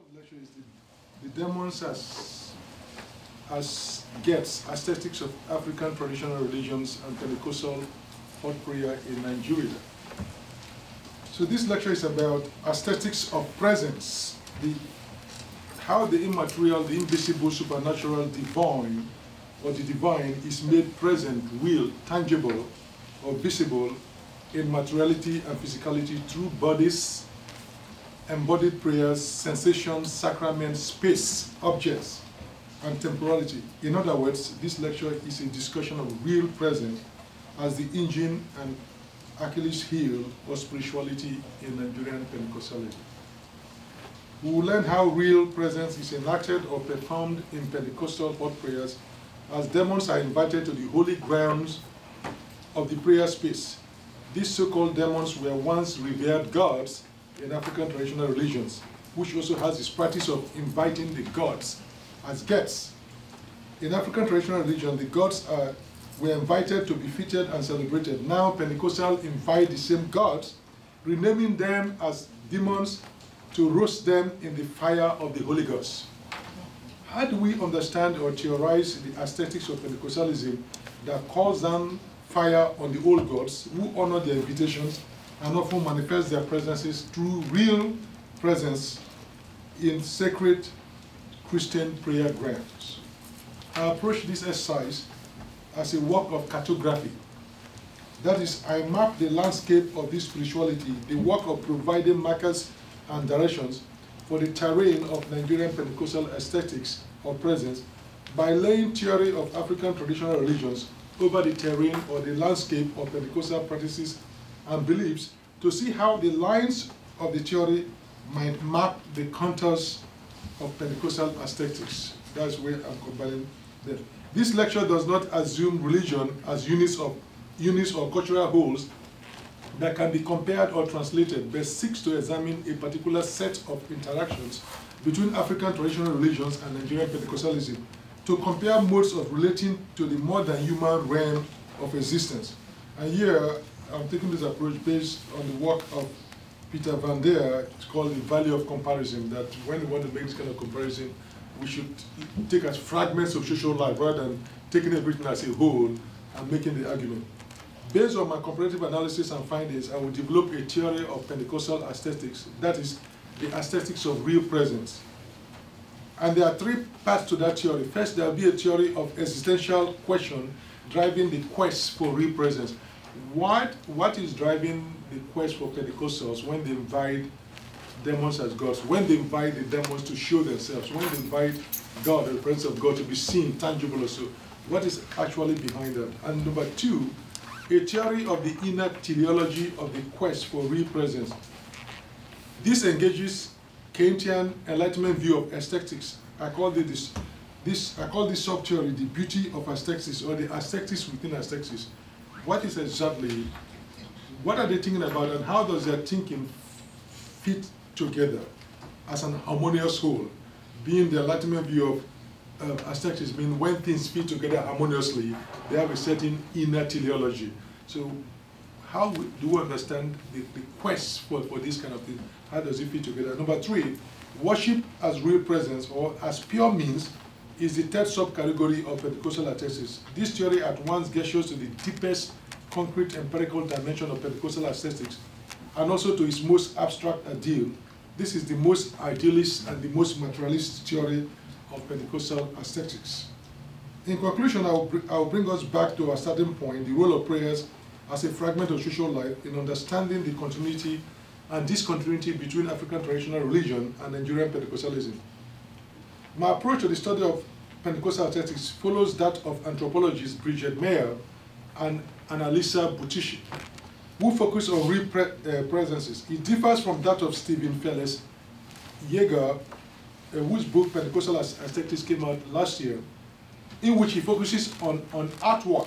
of the lecture is the demons as gets aesthetics of African traditional religions and Pentecostal hot prayer in Nigeria. So this lecture is about aesthetics of presence, how the immaterial, the invisible, supernatural, divine, or the divine is made present, real, tangible, or visible in materiality and physicality through bodies, embodied prayers, sensations, sacraments, space, objects, and temporality. In other words, this lecture is a discussion of real presence as the engine and Achilles heel of spirituality in Nigerian Pentecostalism. We will learn how real presence is enacted or performed in Pentecostal hot prayers as demons are invited to the holy grounds of the prayer space. These so-called demons were once revered gods in African traditional religions, which also has this practice of inviting the gods as guests. In African traditional religion, the gods were invited to be featured and celebrated. Now, Pentecostal invite the same gods, renaming them as demons to roast them in the fire of the Holy Ghost. How do we understand or theorize the aesthetics of Pentecostalism that calls down fire on the old gods who honor their invitations and often manifest their presences through real presence in sacred Christian prayer grounds? I approach this exercise as a work of cartography. That is, I map the landscape of this spirituality, the work of providing markers and directions for the terrain of Nigerian Pentecostal aesthetics of presence by laying theory of African traditional religions over the terrain or the landscape of Pentecostal practices and beliefs to see how the lines of the theory might map the contours of Pentecostal aesthetics. That's where I'm combining them. This lecture does not assume religion as units or cultural wholes that can be compared or translated, but seeks to examine a particular set of interactions between African traditional religions and Nigerian Pentecostalism to compare modes of relating to the more than human realm of existence. And here, I'm taking this approach based on the work of Peter Van Der. It's called the value of comparison, that when we want to make this kind of comparison, we should take as fragments of social life rather than taking everything as a whole and making the argument. Based on my comparative analysis and findings, I will develop a theory of Pentecostal aesthetics, that is, the aesthetics of real presence. And there are three parts to that theory. First, there will be a theory of existential question driving the quest for real presence. What is driving the quest for Pentecostals when they invite demons as gods, when they invite the demons to show themselves, when they invite God, the presence of God, to be seen, tangible or so? What is actually behind that? And number two, a theory of the inner teleology of the quest for real presence. This engages Kantian Enlightenment view of aesthetics. I call this sub-theory the beauty of aesthetics, or the aesthetics within aesthetics. What is exactly, what are they thinking about, and how does their thinking fit together as an harmonious whole? Being the Enlightenment view of aesthetics means when things fit together harmoniously, they have a certain inner teleology. So how do we understand the quest for this kind of thing? How does it fit together? Number three, worship as real presence or as pure means is the third subcategory of Pentecostal aesthetics. This theory at once gestures to the deepest concrete empirical dimension of Pentecostal aesthetics and also to its most abstract ideal. This is the most idealist and the most materialist theory of Pentecostal aesthetics. In conclusion, I will bring us back to our starting point, the role of prayers as a fragment of social life in understanding the continuity and discontinuity between African traditional religion and Nigerian Pentecostalism. My approach to the study of Pentecostal aesthetics follows that of anthropologists Bridget Mayer and Annalisa Butishi, who focus on real presences. It differs from that of Stephen Feles Yeager, whose book Pentecostal Aesthetics came out last year, in which he focuses on artwork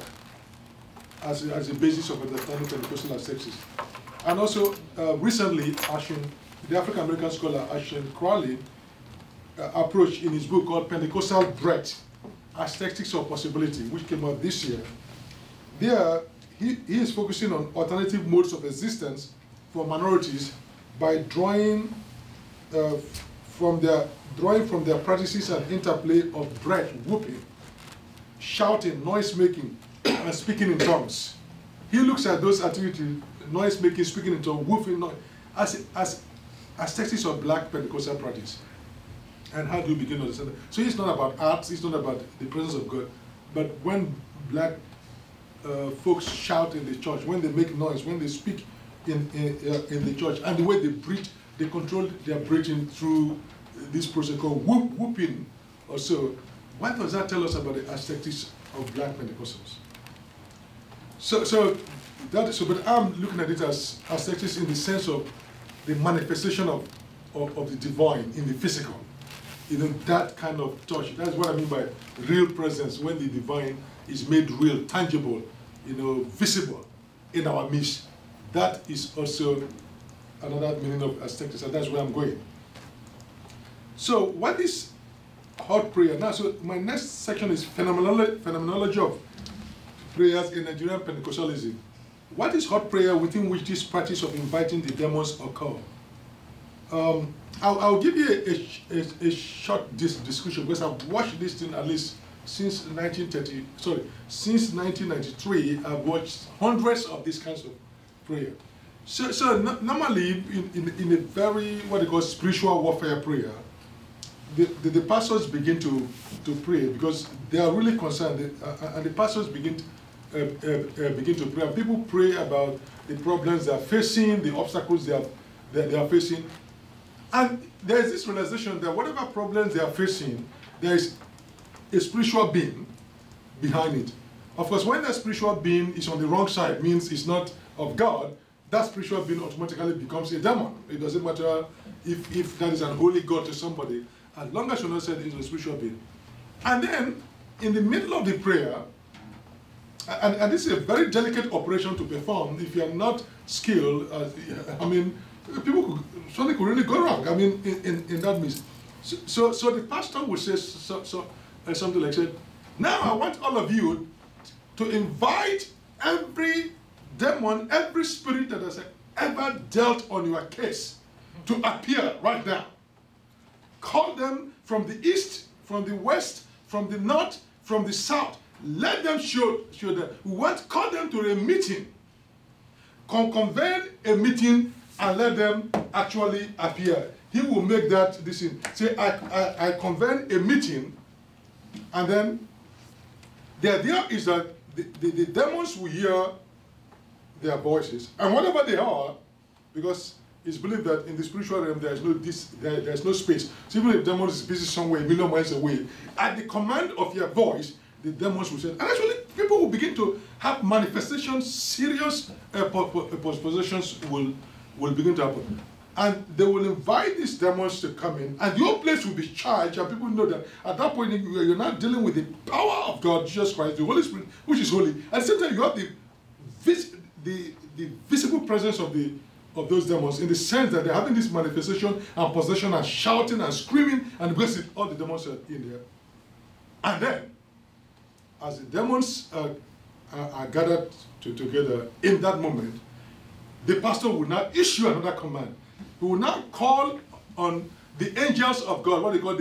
as a basis of understanding Pentecostal aesthetics. And also, recently, the African-American scholar Ashton Crowley approach in his book called Pentecostal Breadth, Aesthetics of Possibility, which came out this year. There, he is focusing on alternative modes of existence for minorities by drawing drawing from their practices and interplay of breath, whooping, shouting, noise making, and speaking in tongues. He looks at those activities, noise making, speaking in tongues, whooping, noise, as texts of black Pentecostal practice. And how do you begin to understand that? So it's not about arts, it's not about the presence of God, but when black folks shout in the church, when they make noise, when they speak in the church, and the way they breathe, they control their breathing through this process called whooping or so. What does that tell us about the aesthetics of black Pentecostals? But I'm looking at it as aesthetics in the sense of the manifestation of the divine in the physical. You know, that kind of touch. That's what I mean by real presence, when the divine is made real, tangible, you know, visible in our midst. That is also another meaning of aesthetics, and that's where I'm going. So what is hot prayer? Now, so my next section is phenomenology of prayers in Nigerian Pentecostalism. What is hot prayer within which this practice of inviting the demons occur? I'll give you a short description, because I've watched this thing at least since 1993. I've watched hundreds of these kinds of prayer. So normally in a very, what they call spiritual warfare prayer, the pastors begin to pray because they are really concerned, and the pastors begin to pray. And people pray about the problems they are facing, the obstacles they are facing. And there is this realization that whatever problems they are facing, there is a spiritual being behind it. Of course, when that spiritual being is on the wrong side, means it's not of God, that spiritual being automatically becomes a demon. It doesn't matter if that is an holy God to somebody, as long as you're not said it's a spiritual being. And then, in the middle of the prayer, and this is a very delicate operation to perform if you are not skilled. I mean, something could really go wrong. I mean, in that means. So the pastor would say something like, now I want all of you to invite every demon, every spirit that has ever dealt on your case to appear right now. Call them from the east, from the west, from the north, from the south. Let them show them. Call them to a meeting. Convene a meeting and let them actually appear. He will make that decision. Say, I convene a meeting, and then the idea is that the demons will hear their voices, and whatever they are, because it's believed that in the spiritual realm there is no space. So even if the demon is busy somewhere a million miles away, at the command of your voice, the demons will say, and actually people will begin to have manifestations, serious possessions will begin to happen. And they will invite these demons to come in, and your place will be charged, and people know that at that point you're not dealing with the power of God, Jesus Christ, the Holy Spirit, which is holy. At the same time, you have the visible presence of those demons, in the sense that they're having this manifestation and possession and shouting and screaming, and because all the demons are in there. And then, as the demons are gathered together in that moment, the pastor will now issue another command. He will now call on the angels of God, what they call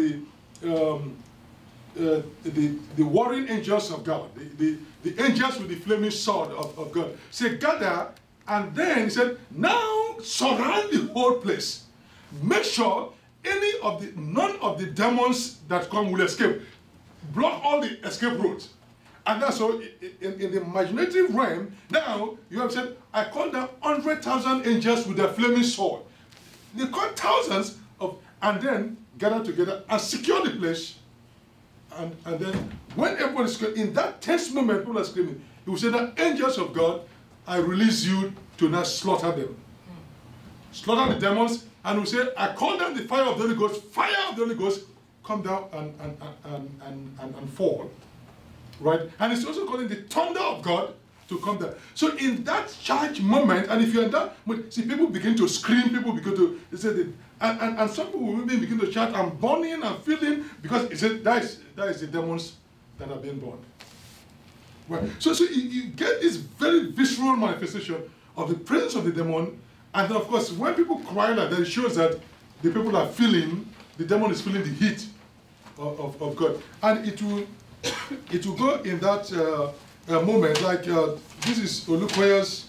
the warring angels of God, the angels with the flaming sword of God. Say, gather, and then he said, now surround the whole place. Make sure none of the demons that come will escape. Block all the escape routes. And that's so in the imaginative realm, now you have said, I call them 100,000 angels with their flaming sword. They call thousands and then gather together and secure the place. And then when everybody's in that tense moment, people are screaming, he will say that angels of God, I release you to now slaughter them. Slaughter the demons, and will say, I call them the fire of the Holy Ghost, fire of the Holy Ghost, come down and fall. Right? And it's also calling the thunder of God to come down. So in that charge moment, and if you're in that, see, people begin to scream, people begin to, they say, and some people will even begin to shout, I'm burning and feeling, because it said that is the demons that are being burned. Right? So you get this very visceral manifestation of the presence of the demon, and then of course, when people cry like that, it shows that the people are feeling the demon is feeling the heat of God. And it will go in that moment, like this is Olukoya's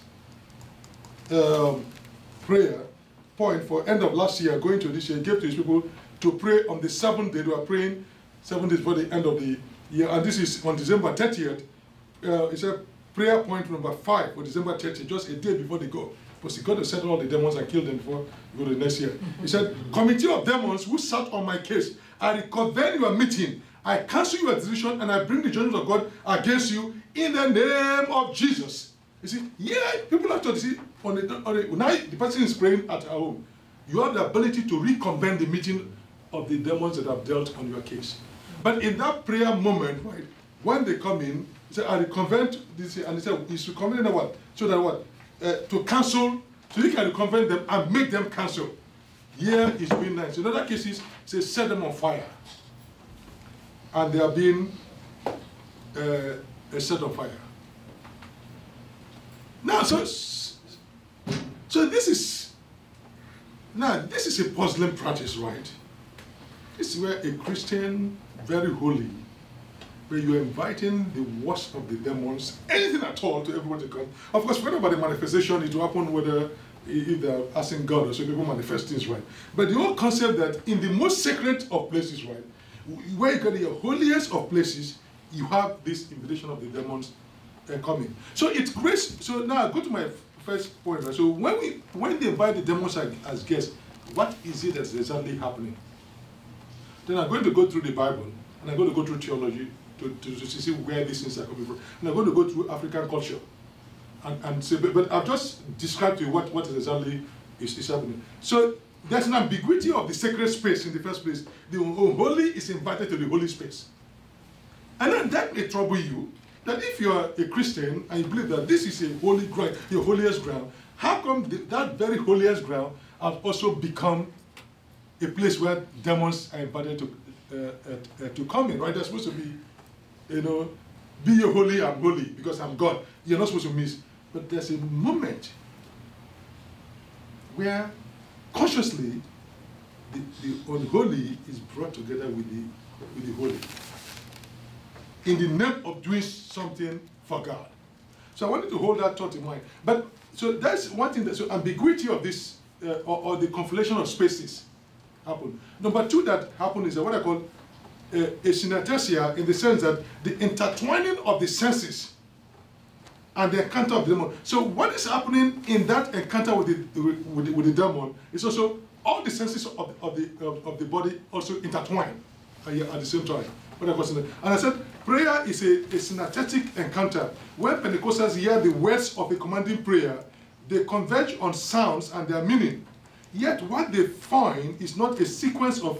prayer point for end of last year, going to this year. He gave to his people to pray on the 7th day. They were praying 7 days before the end of the year. And this is on December 30th. It's a prayer point number 5 for December 30th, just a day before they go. Because he got to settle all the demons and kill them before we go to the next year. He said, committee of demons who sat on my case, I reconvene your meeting. I cancel your decision and I bring the judgment of God against you in the name of Jesus. You see, yeah, people have to see, now the person is praying at home. You have the ability to reconvene the meeting of the demons that have dealt on your case. But in that prayer moment, right, when they come in, he said, I reconvene this, and he said, he's reconvening what? So that what? To cancel, so you can reconvene them and make them cancel. Here is being nice. In other cases, he says, set them on fire. And they are being set on fire. Now, so this is a puzzling practice, right? This is where a Christian, very holy, where you're inviting the worst of the demons, anything at all, to everyone to come. Of course, forget about the manifestation. It will happen whether if they're asking God or so, people manifest things, right? But the whole concept that in the most sacred of places, right, where you get the holiest of places, you have this invitation of the demons coming. So it creates. So now I go to my first point. Right? So when they invite the demons as guests, what is it that's exactly happening? Then I'm going to go through the Bible, and I'm going to go through theology to see where these things are coming from. And I'm going to go through African culture, and say, but I've just described to you what exactly is happening. So there's an ambiguity of the sacred space in the first place. The holy is invited to the holy space. And then that may trouble you, that if you're a Christian and you believe that this is a holy ground, your holiest ground, how come that very holiest ground has also become a place where demons are invited to come in, right? They're supposed to be, be your holy, I'm holy, because I'm God. You're not supposed to miss. But there's a moment where consciously the unholy is brought together with the holy in the name of doing something for God. So I wanted to hold that thought in mind. But so that's one thing. So ambiguity of this or the conflation of spaces happen. Number 2 that happened is what I call a synesthesia, in the sense that the intertwining of the senses and the encounter of the demon. So what is happening in that encounter with the demon is also all the senses of the body also intertwine at the same time. And I said prayer is a synesthetic encounter. When Pentecostals hear the words of a commanding prayer, they converge on sounds and their meaning. Yet what they find is not a sequence of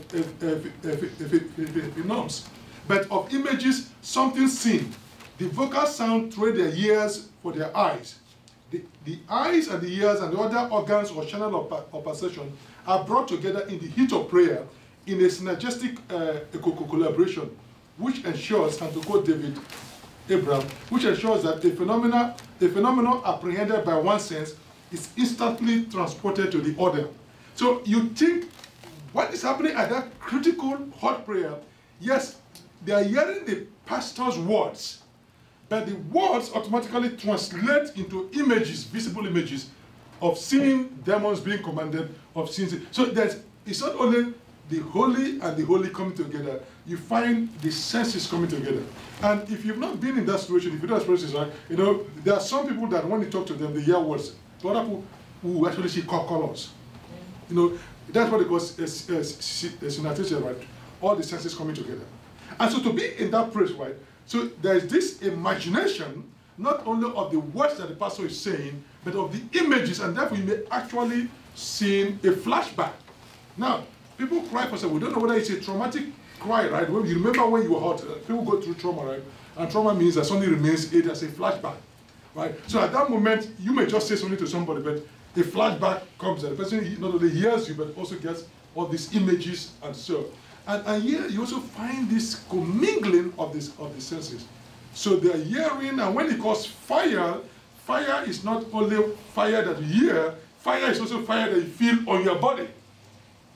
phenoms, but of images, something seen. The vocal sound trade their ears for their eyes. The eyes and the ears and the other organs or channel of perception are brought together in the heat of prayer in a synergistic collaboration, which ensures, and to quote David Abraham, which ensures that the phenomenon apprehended by one sense is instantly transported to the other. So you think what is happening at that critical hot prayer? Yes, they are hearing the pastor's words, but the words automatically translate into images, visible images, of seeing demons being commanded, of seeing. So it's not only the holy and the holy coming together, you find the senses coming together. And if you've not been in that situation, if you don't have experiences, right, there are some people that when you talk to them, they hear words. There are other people who actually see colors. That's what it calls a synesthesia, right? All the senses coming together. And so to be in that place, right, so there is this imagination, not only of the words that the pastor is saying, but of the images, and therefore you may actually see a flashback. Now, people cry for something. We don't know whether it's a traumatic cry, right? When you remember when you were hot, people go through trauma, right? And trauma means that something remains as a flashback, right? So at that moment, you may just say something to somebody, but a flashback comes and the person not only hears you, but also gets all these images and so. And here you also find this commingling of the senses. So they're hearing, and when it calls fire, fire is not only fire that you hear, fire is also fire that you feel on your body.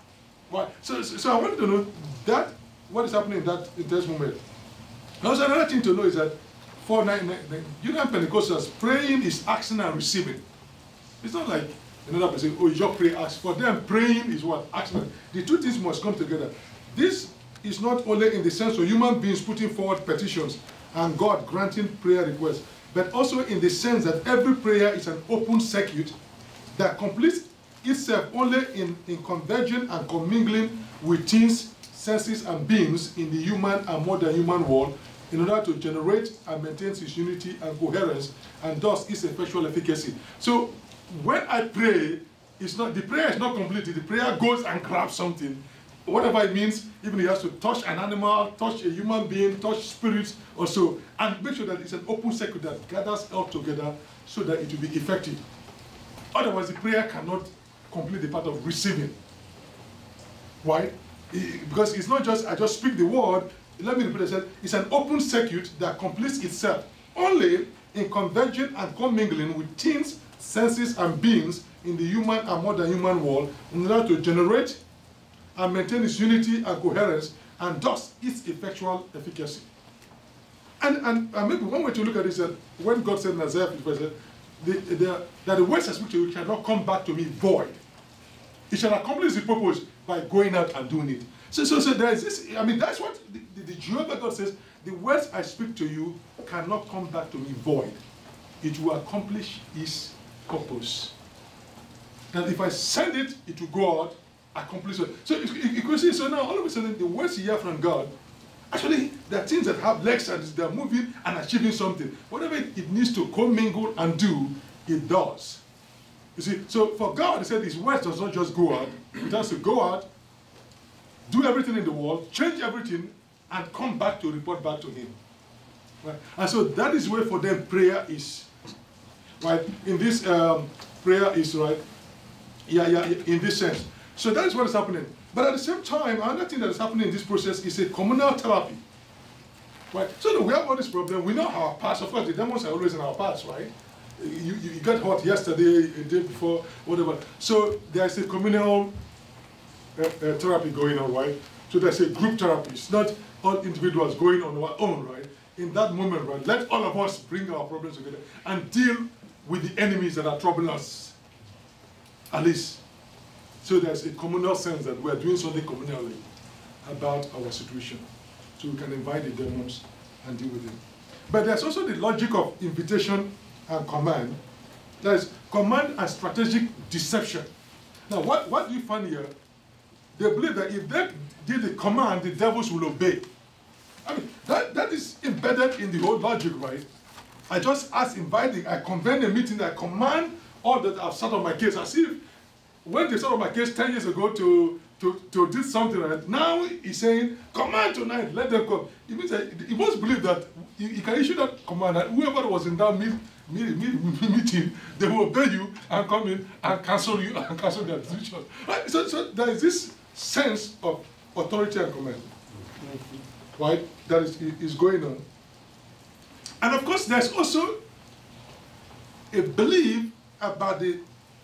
Right. So I wanted to know that what is happening in this moment. Also, another thing to know is that for Union Pentecostals, praying is asking and receiving. It's not like another person, oh, you just pray, ask. For them, praying is what? Asking. The two things must come together. This is not only in the sense of human beings putting forward petitions and God granting prayer requests, but also in the sense that every prayer is an open circuit that completes itself only in converging and commingling with things, senses, and beings in the human and more than human world in order to generate and maintain its unity and coherence and thus its effectual efficacy. So when I pray, the prayer is not complete. The prayer goes and grabs something, whatever it means, even it has to touch an animal, touch a human being, touch spirits or so, and make sure that it's an open circuit that gathers all together so that it will be effective. Otherwise, the prayer cannot complete the part of receiving. Why? Because it's not just, I just speak the word, let me repeat it, it's an open circuit that completes itself only in converging and commingling with things, senses, and beings in the human and more than human world in order to generate and maintain its unity and coherence and thus its effectual efficacy. And maybe one way to look at it is that when God said in Isaiah 55, that the words I speak to you cannot come back to me void. It shall accomplish the purpose by going out and doing it. So there is this, I mean, that's what the Jehovah God says, the words I speak to you cannot come back to me void. It will accomplish its purpose. That if I send it, it will go out, accomplish it. So you can see, so now all of a sudden the words you hear from God, actually there are things that have legs and they're moving and achieving something. Whatever it needs to commingle and do, it does. You see, so for God, he said his word does not just go out, it has to go out, do everything in the world, change everything, and come back to report back to him. Right? And so that is where for them prayer is. Right? In this prayer is right, in this sense. So that is what is happening. But at the same time, another thing that is happening in this process is a communal therapy. Right? So we have all this problem. We know our past. Of course, the demons are always in our past, right? You got hurt yesterday, a day before, whatever. So there's a communal therapy going on, right? So there's a group therapy. It's not all individuals going on our own, right? In that moment, right, let all of us bring our problems together and deal with the enemies that are troubling us. At least. So there's a communal sense that we're doing something communally about our situation. So we can invite the demons and deal with it. But there's also the logic of invitation and command. That is command and strategic deception. Now what do you find here? They believe that if they did the command, the devils will obey. I mean, that is embedded in the whole logic, right? I just I convene a meeting, I command all that I've sat on my case, as if when they sat on my case 10 years ago to do something, right? Now he's saying, command tonight, let them come. It means that he must believe that he can issue that command, and whoever was in that meeting, they will obey you and come in and cancel you and cancel their decision. Right? So there is this sense of authority and command, right? That is going on. And of course, there's also a belief about the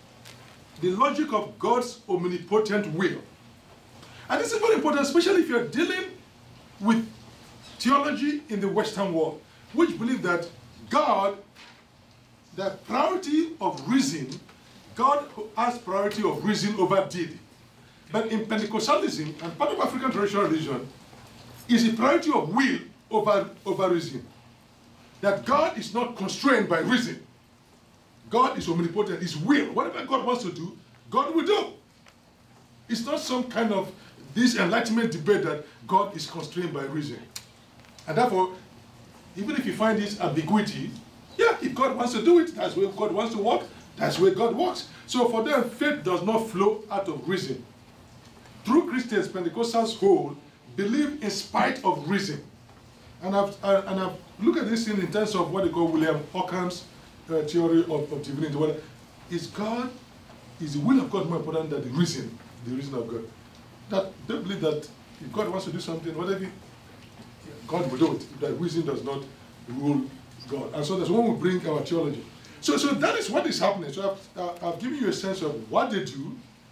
logic of God's omnipotent will. And this is very important, especially if you're dealing with theology in the Western world, which believe that God, the priority of reason, God has priority of reason over deed. But in Pentecostalism and part of African traditional religion, is the priority of will over reason. That God is not constrained by reason. God is omnipotent, his will. Whatever God wants to do, God will do. It's not some kind of this enlightenment debate that God is constrained by reason. And therefore, even if you find this ambiguity, yeah, if God wants to do it, that's where God wants to work, that's where God works. So for them, faith does not flow out of reason. True Christians, Pentecostals hold, believe in spite of reason. And I've looked at this thing in terms of what they call William Ockham's theory of divinity. Is the will of God more important than the reason of God? That they believe that if God wants to do something, whatever, God will do it. That reason does not rule God. And so that's when we bring our theology. So that is what is happening. So I've given you a sense of what they do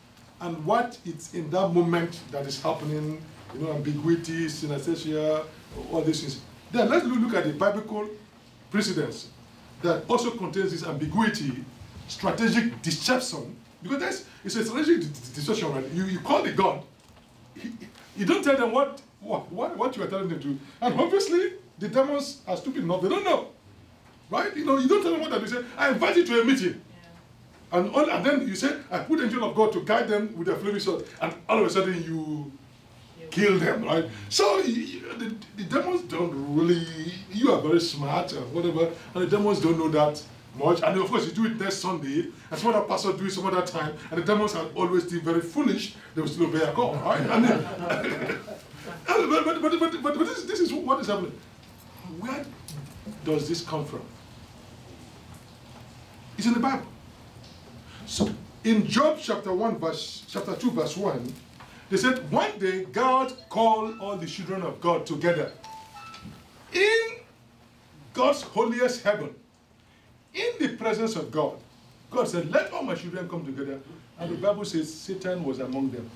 and what it's in that moment that is happening, you know, ambiguity, synesthesia, all these things. Then let's look at the biblical precedents that also contains this ambiguity, strategic deception, because it's a strategic deception, right? You call the God, you don't tell them what you are telling them to, and obviously the demons are stupid enough, they don't know, right? You know, you don't tell them what to do. You say, I invite you to a meeting. Yeah. And then you say, I put the angel of God to guide them with a flaming sword, and all of a sudden you kill them, right? So the demons don't really, you are very smart or whatever, and the demons don't know that much. And of course, you do it next Sunday, and some other pastor do it some other time, and the demons are always still very foolish. They will still obey a call, right? And then, but this is what is happening. Where does this come from? It's in the Bible. So in Job chapter 2, verse 1, they said, one day God called all the children of God together in God's holiest heaven, in the presence of God. God said, let all my children come together. And the Bible says Satan was among them.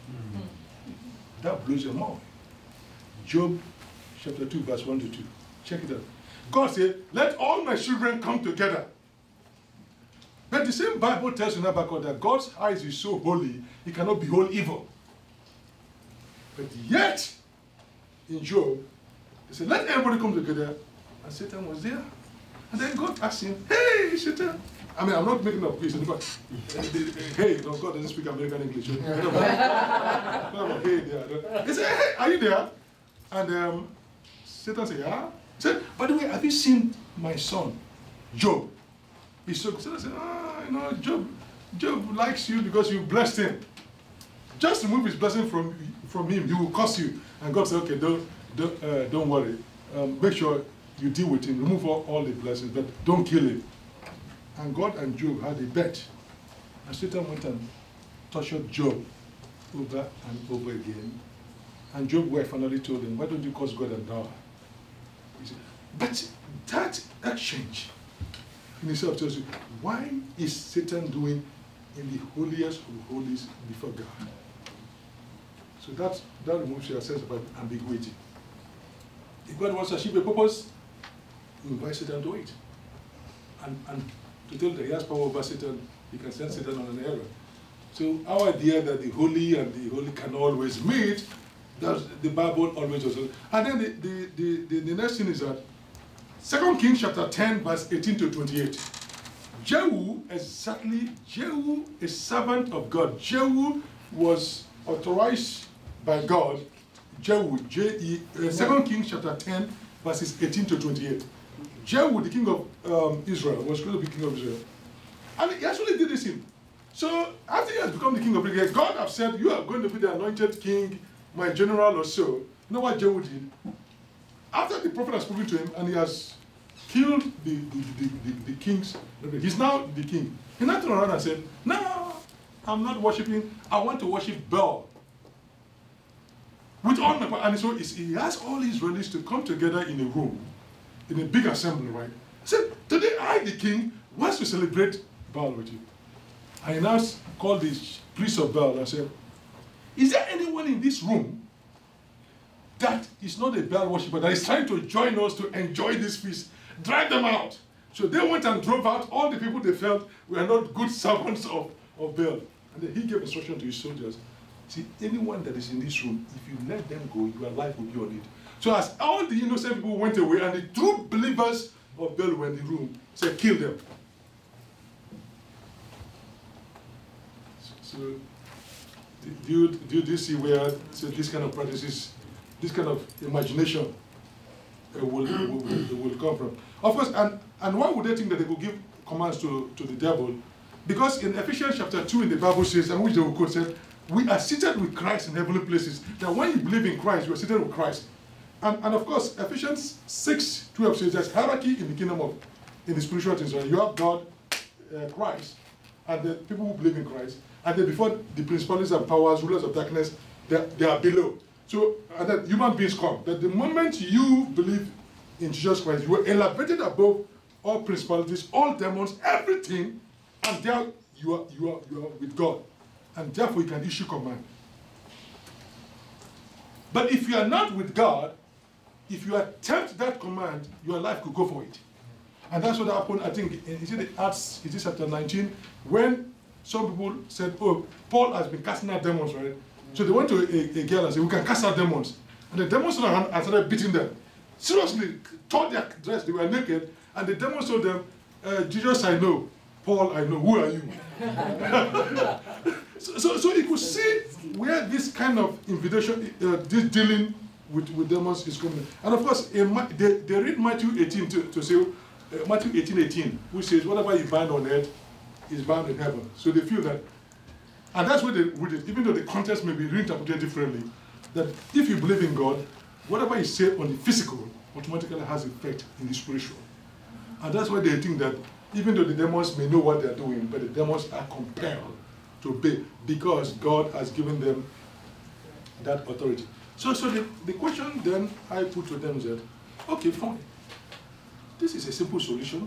That blows your mind. Job chapter 2, verse 1 to 2. Check it out. God said, let all my children come together. But the same Bible tells you in Habakkuk that God's eyes is so holy, he cannot behold evil. But yet, in Job, he said, let everybody come together. And Satan was there. And then God asked him, hey, Satan. I mean, I'm not making up peace. Hey, no, God doesn't speak American English. Hey, there. He said, hey, are you there? And Satan said, yeah. He said, by the way, have you seen my son, Job? Satan said, you know, Job likes you because you blessed him. Just remove his blessing from him, he will curse you. And God said, okay, don't worry. Make sure you deal with him, remove all the blessings, but don't kill him. And God and Job had a bet. And Satan went and tortured Job over and over again. And Job's wife finally told him, why don't you curse God and die? He said, but that exchange in itself tells you, why is Satan doing in the holiest of holies before God? So that removes your sense of ambiguity. If God wants to achieve a purpose, he invites Satan to it. And to tell that he has power over Satan, he can send Satan on an errand. So our idea that the holy and the holy can always meet, that's the Bible always does. And then the next thing is that 2 Kings chapter 10, verse 18 to 28. Jehu, a servant of God. Jehu was authorized by God. Jehu, 2 Kings chapter 10, verses 18 to 28. Jehu, the king of Israel, was going to be king of Israel. And he actually did this thing. So after he has become the king of Israel, God has said, you are going to be the anointed king, my general or so. You know what Jehu did? After the prophet has spoken to him and he has killed the kings, he's now the king. He now turned around and said, no, I'm not worshiping, I want to worship Baal. With all my, and so he asked all Israelis to come together in a room, in a big assembly, right? He said, today I, the king, wants to celebrate Baal with you. And he now called the priest of Baal and said, is there anyone in this room that is not a Baal worshiper, that is trying to join us to enjoy this feast? Drive them out. So they went and drove out all the people they felt were not good servants of Baal. And then he gave instruction to his soldiers. See, anyone that is in this room, if you let them go, your life will be on it. So as all the innocent people went away and the true believers of Baal were in the room, he said, kill them. So do you see where this kind of practices, this kind of imagination will come from? Of course, and why would they think that they could give commands to the devil? Because in Ephesians chapter 2 in the Bible says, and which they will quote, said, we are seated with Christ in heavenly places. That when you believe in Christ, you are seated with Christ. And of course, Ephesians 6:12 says there's hierarchy in the kingdom of, in the spiritual things. Right? You have God, Christ, and the people who believe in Christ. And then before the principalities and powers, rulers of darkness, they are below. So, and then human beings come. That the moment you believe in Jesus Christ, you are elevated above all principalities, all demons, everything, and there you are with God. and therefore you can issue command. But if you are not with God, if you attempt that command, your life could go for it. And that's what happened, I think, is it the Acts, is it chapter 19, when some people said, oh, Paul has been casting out demons, right? So they went to a girl and said, we can cast out demons. And the demons started beating them. Seriously, tore their dress, they were naked, and the demons told them, Jesus I know, Paul I know, who are you? so you could see where this kind of invitation, this dealing with demons is coming. And of course, they read Matthew 18 to say, Matthew 18:18, which says, whatever you bind on earth is bound in heaven. So they feel that, and that's what they read it, even though the context may be reinterpreted differently, that if you believe in God, whatever you say on the physical automatically has effect in the spiritual. And that's why they think that even though the demons may know what they're doing, but the demons are compelled to obey because God has given them that authority. So the question then I put to them is that, okay, fine. This is a simple solution.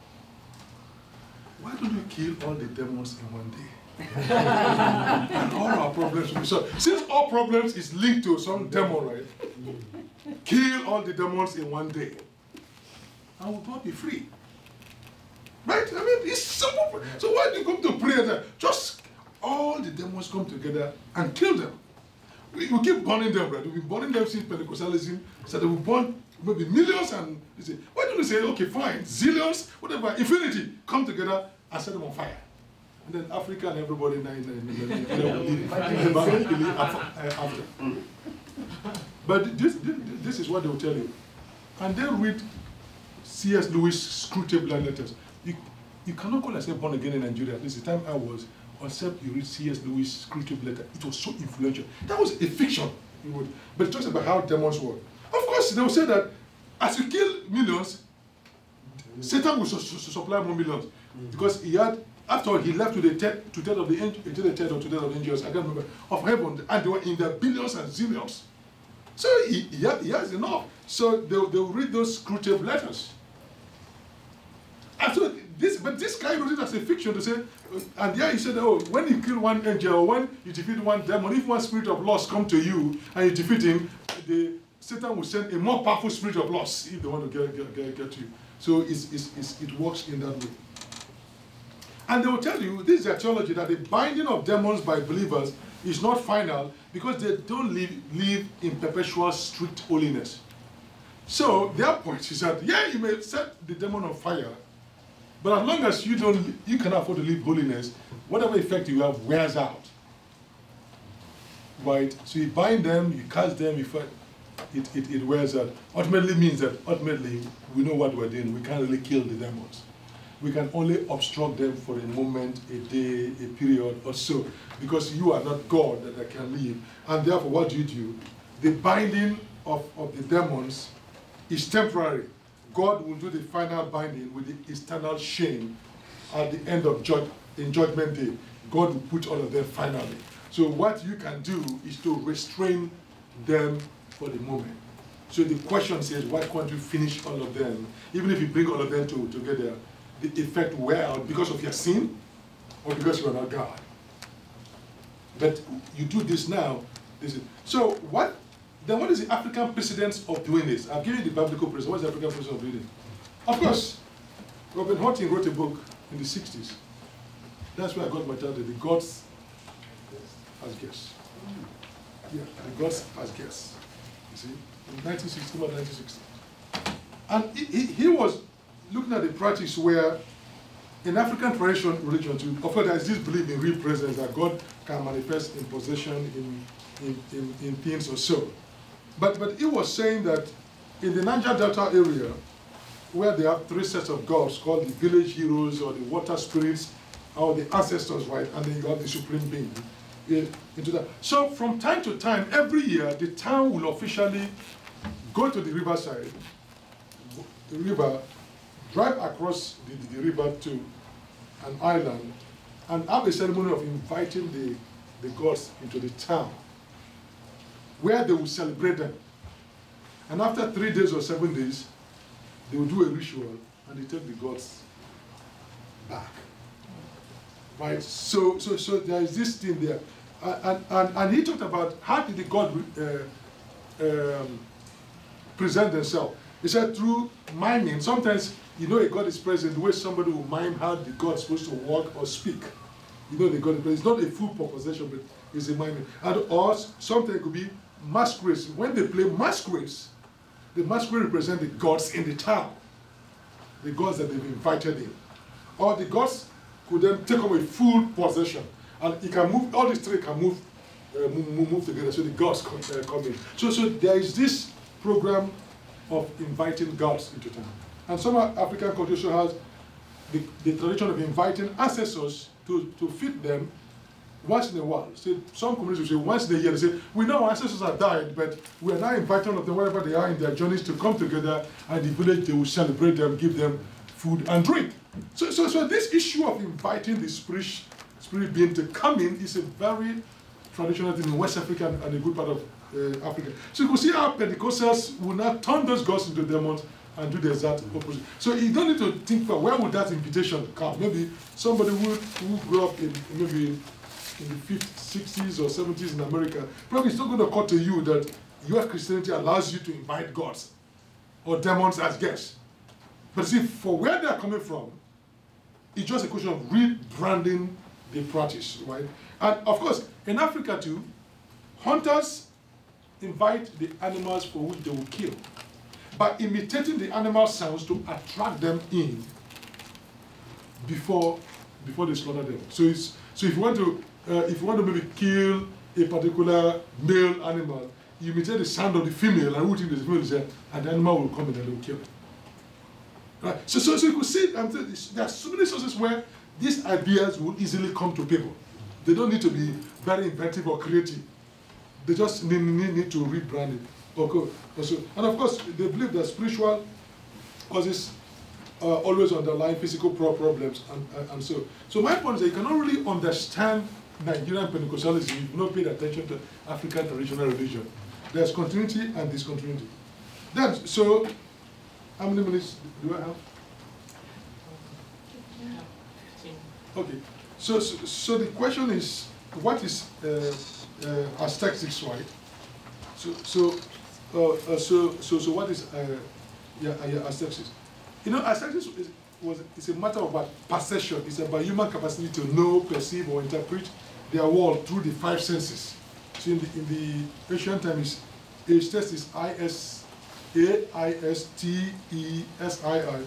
Why don't you kill all the demons in one day? And all our problems will be solved. Since all problems is linked to some demon, right? Kill all the demons in one day. And we'll all be free. Right? I mean, it's simple. So why do you come to prayer that just all the demons come together and kill them? We keep burning them, right? We've been burning them since Pentecostalism. So they will burn maybe millions, and you say, why don't you say, okay, fine, zillions, whatever, infinity, come together and set them on fire. And then Africa and everybody will leave after. But this is what they will tell you. And they read C.S. Lewis' Screwtape letters. You cannot call yourself born again in Nigeria. At least the time I was, except you read C.S. Lewis' Screwtape letter. It was so influential. That was a fiction, but it talks about how demons work. Of course, they will say that as you kill millions, Satan will supply more millions. Because he had, after all, he left to the third of the angels, I can't remember, of heaven, and they were in their billions and zillions. So he has enough. So they will read those Screwtape letters. And so this guy wrote it as a fiction to say, and yeah, he said, oh, when you kill one angel, or when you defeat one demon, if one spirit of loss come to you and you defeat him, Satan will send a more powerful spirit of loss if they want to get to you. So it works in that way. And they will tell you, this is their theology, that the binding of demons by believers is not final because they don't live in perpetual strict holiness. So their point is that, yeah, you may set the demon on fire, but as long as you can afford to live holiness, whatever effect you have wears out. Right? So you bind them, you cast them, it wears out. Ultimately means that ultimately we know what we're doing. We can't really kill the demons. We can only obstruct them for a moment, a day, a period or so, because you are not God that can live. And therefore, what do? The binding of the demons is temporary. God will do the final binding with the eternal shame at the end of in Judgment Day. God will put all of them finally. So what you can do is to restrain them for the moment. So the question says, why can't you finish all of them? Even if you bring all of them together, the effect wear out because of your sin or because you are not God. But you do this now. So what is the African precedence of doing this? I've given you the biblical precedent. What is the African precedent of doing it? Of course, Robert Hutton wrote a book in the 60s. That's where I got my title, The Gods as Guests. Yeah, The Gods as Guests. You see, in 1960 or 1960. And he was looking at the practice where in African tradition religion too, of course there is this belief in real presence that God can manifest in possession, in things or so. But it was saying that in the Niger Delta area, where they have three sets of gods called the village heroes or the water spirits or the ancestors, right? And then you have the supreme being into that. So from time to time, every year, the town will officially go to the riverside, the river, drive across the river to an island, and have a ceremony of inviting the gods into the town, where they will celebrate them. And after 3 days or 7 days, they will do a ritual, and they take the gods back. right? So there is this thing there. And he talked about how did the God present themselves. He said through miming. Sometimes you know a God is present the way somebody will mime how the God is supposed to walk or speak. You know the God is present. It's not a full proposition, but it's a miming. And or sometimes it could be masquerades. When they play masquerades, the masquerade represent the gods in the town, the gods that they've invited in, or the gods could then take over full possession, and it can move. All these three can move together, so the gods come in. So there is this program of inviting gods into town, and some African cultures also has the tradition of inviting ancestors to feed them once in a while. So some communities will say once in a year, they say, we know our ancestors have died, but we are now inviting all of them, wherever they are in their journeys, to come together, and the village, they will celebrate them, give them food and drink. So this issue of inviting the spirit being to come in is a very traditional thing in West Africa and a good part of Africa. So you can see how Pentecostals will now turn those gods into demons and do the exact opposite. So you don't need to think, well, where would that invitation come? Maybe somebody who grew up in the 50s, 60s, or 70s in America, probably it's not going to occur to you that your Christianity allows you to invite gods or demons as guests. But see, for where they're coming from, it's just a question of rebranding the practice, right? And of course, in Africa too, hunters invite the animals for which they will kill by imitating the animal sounds to attract them in before they slaughter them. So if you want to maybe kill a particular male animal, you imitate the sound of the female, and who think the female is there, and the animal will come in and they will kill it. Right? So you could see there are so many sources where these ideas will easily come to people. They don't need to be very inventive or creative. They just need to rebrand it. And of course, they believe that spiritual causes always underlying physical problems, and so. So my point is that you cannot really understand Nigerian Pentecostalism if you've not paid attention to African traditional religion. There's continuity and discontinuity. So, how many minutes do I have? Okay. So the question is, what is aesthetics, right? So what is aesthetics? You know, aesthetics is a matter of perception. It's about human capacity to know, perceive, or interpret their world through the five senses. So in the ancient times, aesthetics is A-I-S-T-E-S-I-I.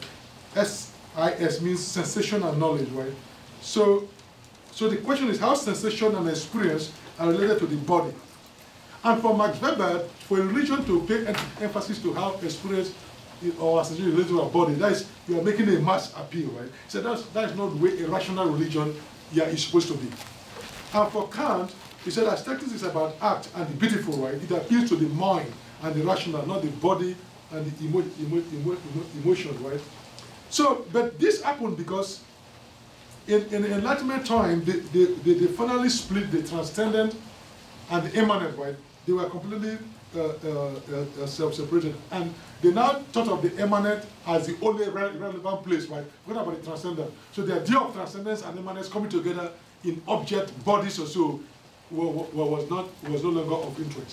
S-I-S means sensation and knowledge, right? So the question is how sensation and experience are related to the body. And for Max Weber, for a religion to pay emphasis to how experience or sensation related to our body, that is, you are making a mass appeal, right? So that is not the way a rational religion is supposed to be. And for Kant, he said aesthetics is about art and the beautiful, right? It appeals to the mind and the rational, not the body and the emotion, right? So, but this happened because in Enlightenment time, they finally split the transcendent and the immanent, right? They were completely self-separated, and they now thought of the immanent as the only relevant place, right? What about the transcendent? So the idea of transcendence and immanence coming together in object bodies or so was no longer of interest.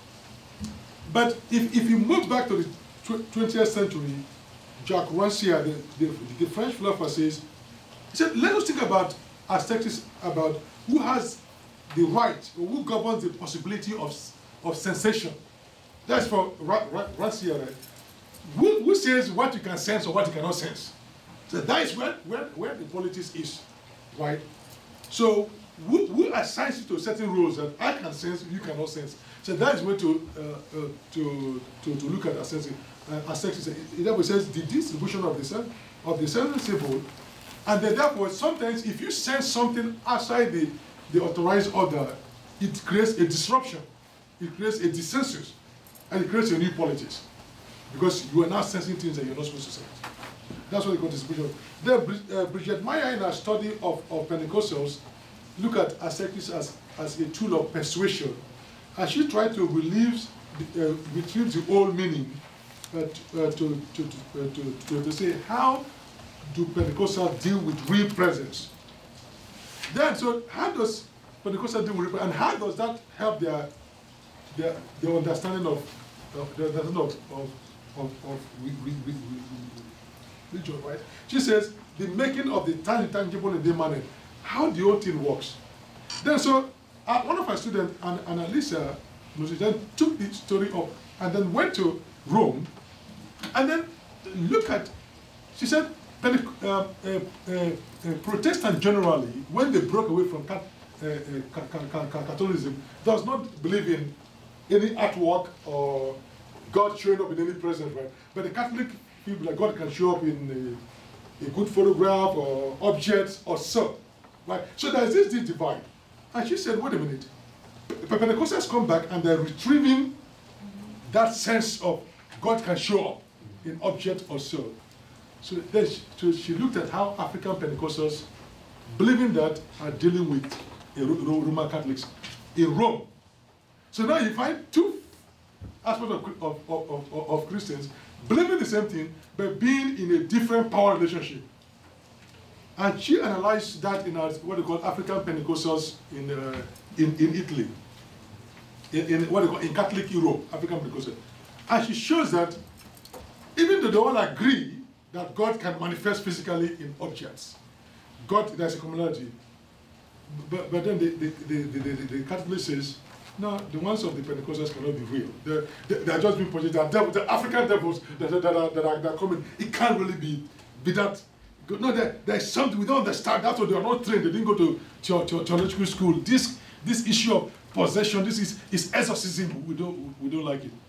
But if you move back to the 20th century, Jacques Rancière, the French philosopher, says, he said, let us think about aesthetics, about who has the right, or who governs the possibility of sensation. That's for Rancière, right? Who says what you can sense or what you cannot sense? So that is where the politics is, right? So who assigns you to certain rules that I can sense, you cannot sense? So that is where to look at aesthetics. It says the distribution of the sensible, and then therefore sometimes if you sense something outside the authorized order, it creates a disruption, it creates a dissensus, and it creates a new politics, because you are now sensing things that you're not supposed to sense. That's what they call distribution. Then Bridget Meyer, in her study of Pentecostals, look at aesthetics as a tool of persuasion, and she tried to retrieve the old meaning to say, how do Pentecostals deal with real presence? Then, so how does Pentecostal deal with it, and how does that help their understanding of religion, right? She says the making of the intangible in the manner, how the whole thing works. Then, so one of our students, Annalisa, then took the story up and then went to Rome, and then look at. She said, Protestants generally, when they broke away from Catholicism, does not believe in any artwork or God showing up in any present, right? But the Catholic people, like God can show up in a good photograph or objects or so, right? So there's this divide. And she said, wait a minute. Pentecostals come back and they're retrieving that sense of God can show up in objects or so. So then she looked at how African Pentecostals, believing that, are dealing with Roman Catholics in Rome. So now you find two aspects of Christians believing the same thing, but being in a different power relationship. And she analyzed that in what they call African Pentecostals in Italy, in what they call in Catholic Europe, African Pentecostals. And she shows that even though they all agree that God can manifest physically in objects, there's a commonality. But then the Catholic says, no, the ones of the Pentecostals cannot be real. They are just being projected. The African devils that are coming, it can't really be that. No, there's something we don't understand. That's why they are not trained. They didn't go to theological school. This issue of possession, this is exorcism. We don't like it.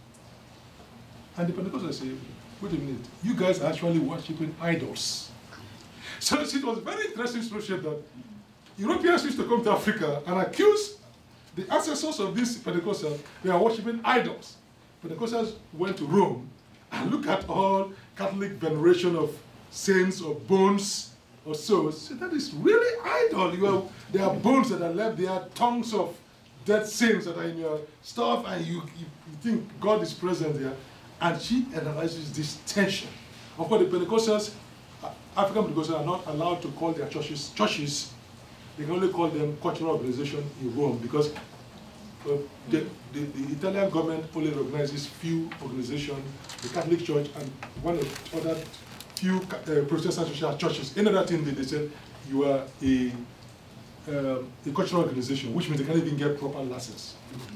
And the Pentecostals say, wait a minute, you guys are actually worshiping idols. So it was very interesting to show that Europeans used to come to Africa and accuse the ancestors of these Pentecostals, they are worshiping idols. Pentecostals went to Rome and look at all Catholic veneration of saints or bones or so. So that is really idol. There are bones that are left, there are tongues of dead saints that are in your stuff, and you think God is present there. And she analyzes this tension. Of course, the Pentecostals, African Pentecostals, are not allowed to call their churches churches. They can only call them cultural organizations in Rome because the Italian government only recognizes few organizations, the Catholic Church and one of the other few Protestant social churches. Another thing they said, you are a cultural organization, which means they can't even get proper license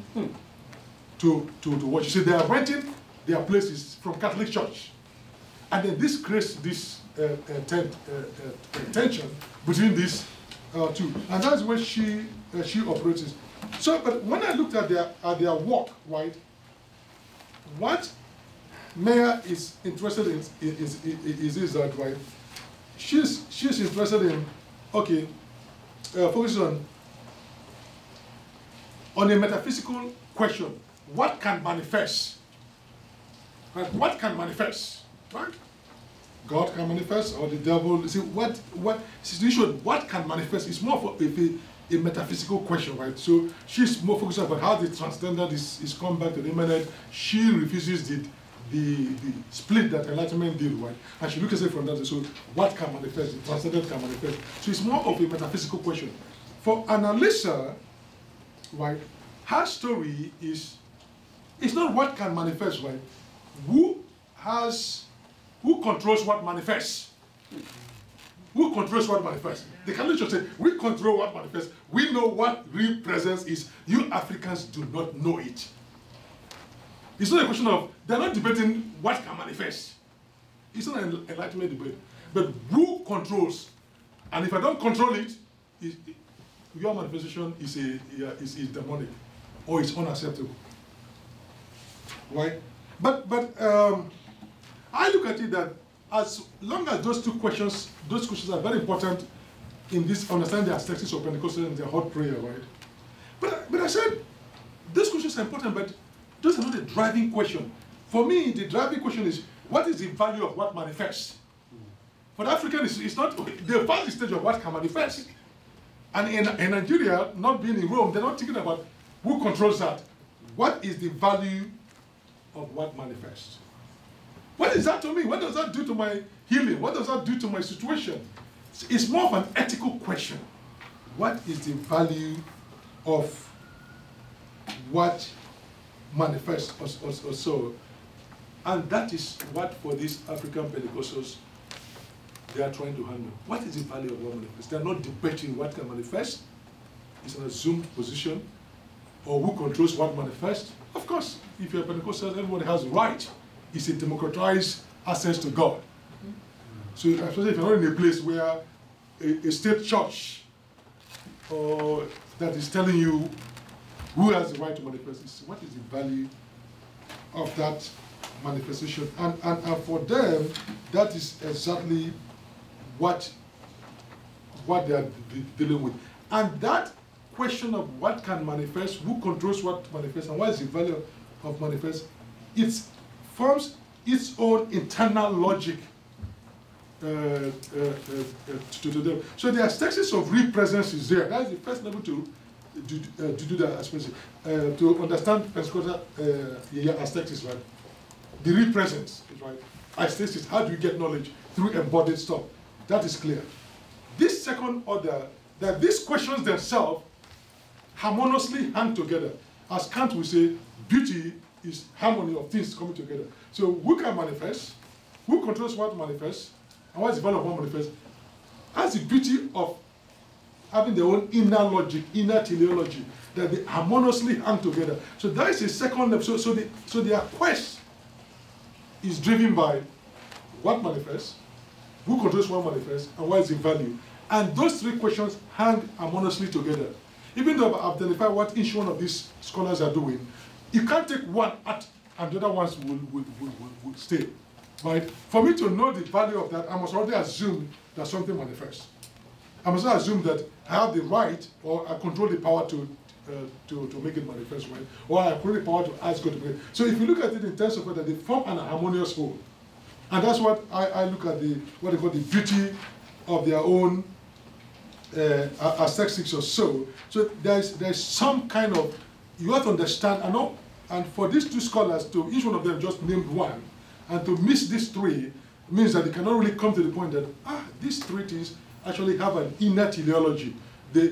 to what you say. They are renting their places from Catholic Church. And then this creates this tension between these two. And that's where she operates. So, but when I looked at their work, right, what Maya is interested in is that, right, she's interested in, okay, focusing on a metaphysical question. What can manifest? Right? What can manifest? Right? God can manifest, or the devil. See what situation? What can manifest? It's more of a metaphysical question, right? So she's more focused on how the transcendent is come back to the immanent. She refuses the split that enlightenment did, right? And she looks at it from that. So what can manifest? The transcendent can manifest. So it's more of a metaphysical question. For Annalisa, right? Her story is not what can manifest, right? Who controls what manifests? Who controls what manifests? The Catholic Church said, we control what manifests. We know what real presence is. You Africans do not know it. It's not a question of, they're not debating what can manifest. It's not an enlightenment debate. But who controls? And if I don't control it, your manifestation is demonic or it's unacceptable. Right? But I look at it that as long as those questions are very important in this understanding the aesthetics of Pentecostal and their hot prayer, right? But I said those questions are important, but those are not the driving question. For me, the driving question is what is the value of what manifests? For the African, it's not the first stage of what can manifest. And in Nigeria, not being in Rome, they're not thinking about who controls that. What is the value of what manifests? What is that to me? What does that do to my healing? What does that do to my situation? It's more of an ethical question. what is the value of what manifests or so? And that is what, for these African Pentecostals, they are trying to handle. What is the value of what manifests? They are not debating what can manifest. It's an assumed position. Or who controls what manifests. Of course, if you're a Pentecostal, everybody has the right. It's a democratized access to God. So especially if you're not in a place where a state church or that is telling you who has the right to manifest, what is the value of that manifestation? And for them, that is exactly what they are dealing with. And that question of what can manifest, who controls what manifests, and what is the value of manifest, it forms its own internal logic to them. So the aesthetics of real presence is there. That is the first level to do that aspect. To understand Pentecostal aesthetics, right? The real presence is right. Aesthetics, how do you get knowledge? Through embodied stuff. That is clear. This second order, that these questions themselves harmoniously hang together. As Kant will say, beauty is harmony of things coming together. So who can manifest? Who controls what manifests? And what is the value of what manifests? Has the beauty of having their own inner logic, inner teleology, that they harmoniously hang together. So that is a second level. So their quest is driven by what manifests, who controls what manifests, and what is the value. And those three questions hang harmoniously together. Even though I've identified what each one of these scholars are doing, you can't take one out and the other ones will stay. Right? For me to know the value of that, I must already assume that something manifests. I must not assume that I have the right or I control the power to make it manifest, right? Or I control the power to ask God to make it. So if you look at it in terms of whether they form an harmonious whole, and that's what I look at what they call the beauty of their own aesthetics or so. So there's some kind of, you have to understand, I know, and for these two scholars, to each one of them just named one, and to miss these three means that they cannot really come to the point that, these three things actually have an inner teleology. They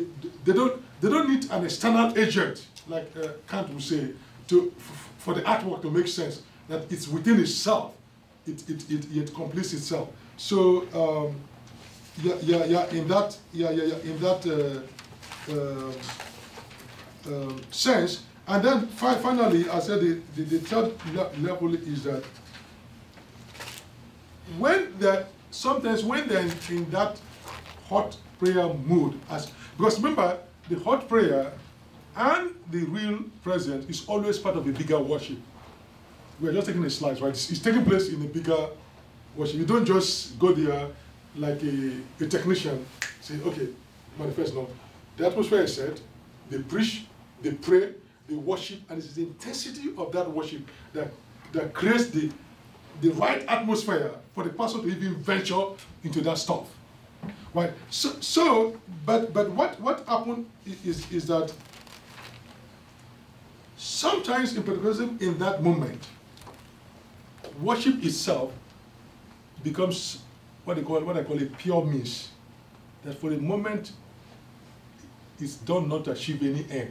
don't need an external agent, like Kant would say, for the artwork to make sense, that it's within itself, it completes itself. So, in that sense. And then finally, I said the third level is that sometimes when they're in that hot prayer mood, because remember, the hot prayer and the real presence is always part of a bigger worship. We're just taking a slice, right? It's taking place in a bigger worship. You don't just go there like a technician, say, okay, manifest. No. The atmosphere is set, they preach, they pray, they worship, and it's the intensity of that worship that creates the right atmosphere for the person to even venture into that stuff. Right? But what happened is that sometimes in Pentecostalism, in that moment, worship itself becomes what I call a pure means. That for the moment, it's done not to achieve any end.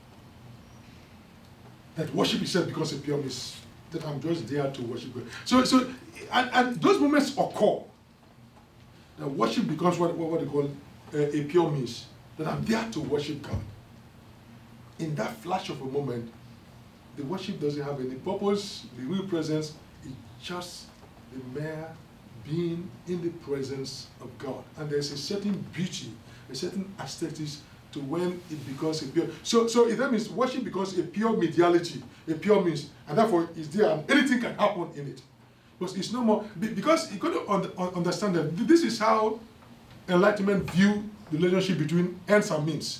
That worship itself becomes a pure means. That I'm just there to worship God. So those moments occur. That worship becomes what they call a pure means. That I'm there to worship God. In that flash of a moment, the worship doesn't have any purpose. The real presence is just the mere being in the presence of God. And there's a certain beauty, a certain aesthetics to when it becomes a pure. So that means worship becomes a pure mediality, a pure means, and therefore it's there and anything can happen in it. Because it's no more, because you got to understand that this is how Enlightenment view the relationship between ends and means.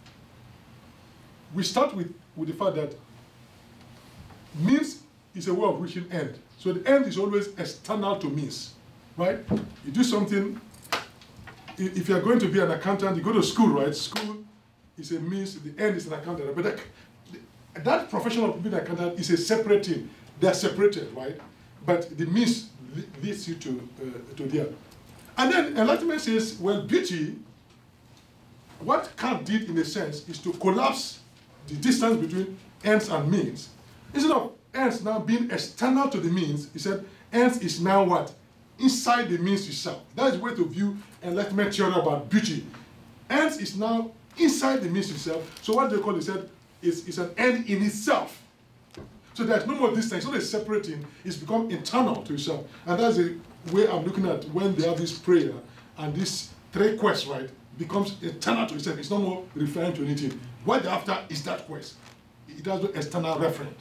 We start with the fact that means is a way of reaching end. So the end is always external to means, right? You do something. If you are going to be an accountant, you go to school, right? School is a means, the end is an accountant. But that profession of being an accountant is a separate thing. They are separated, right? But the means leads you to there. And then Enlightenment says, well, beauty what Kant did in a sense is to collapse the distance between ends and means. Instead of ends now being external to the means, he said ends is now what? Inside the means itself. That is the way to view Enlightenment theory about beauty. Ends is now inside the means itself. So what they call it, said, is an end in itself. So there's no more distance. It's not a separate thing. It's become internal to itself. And that's the way I'm looking at when they have this prayer and this three quests, right, becomes internal to itself. It's no more referring to anything. What they're after is that quest. It has no external reference.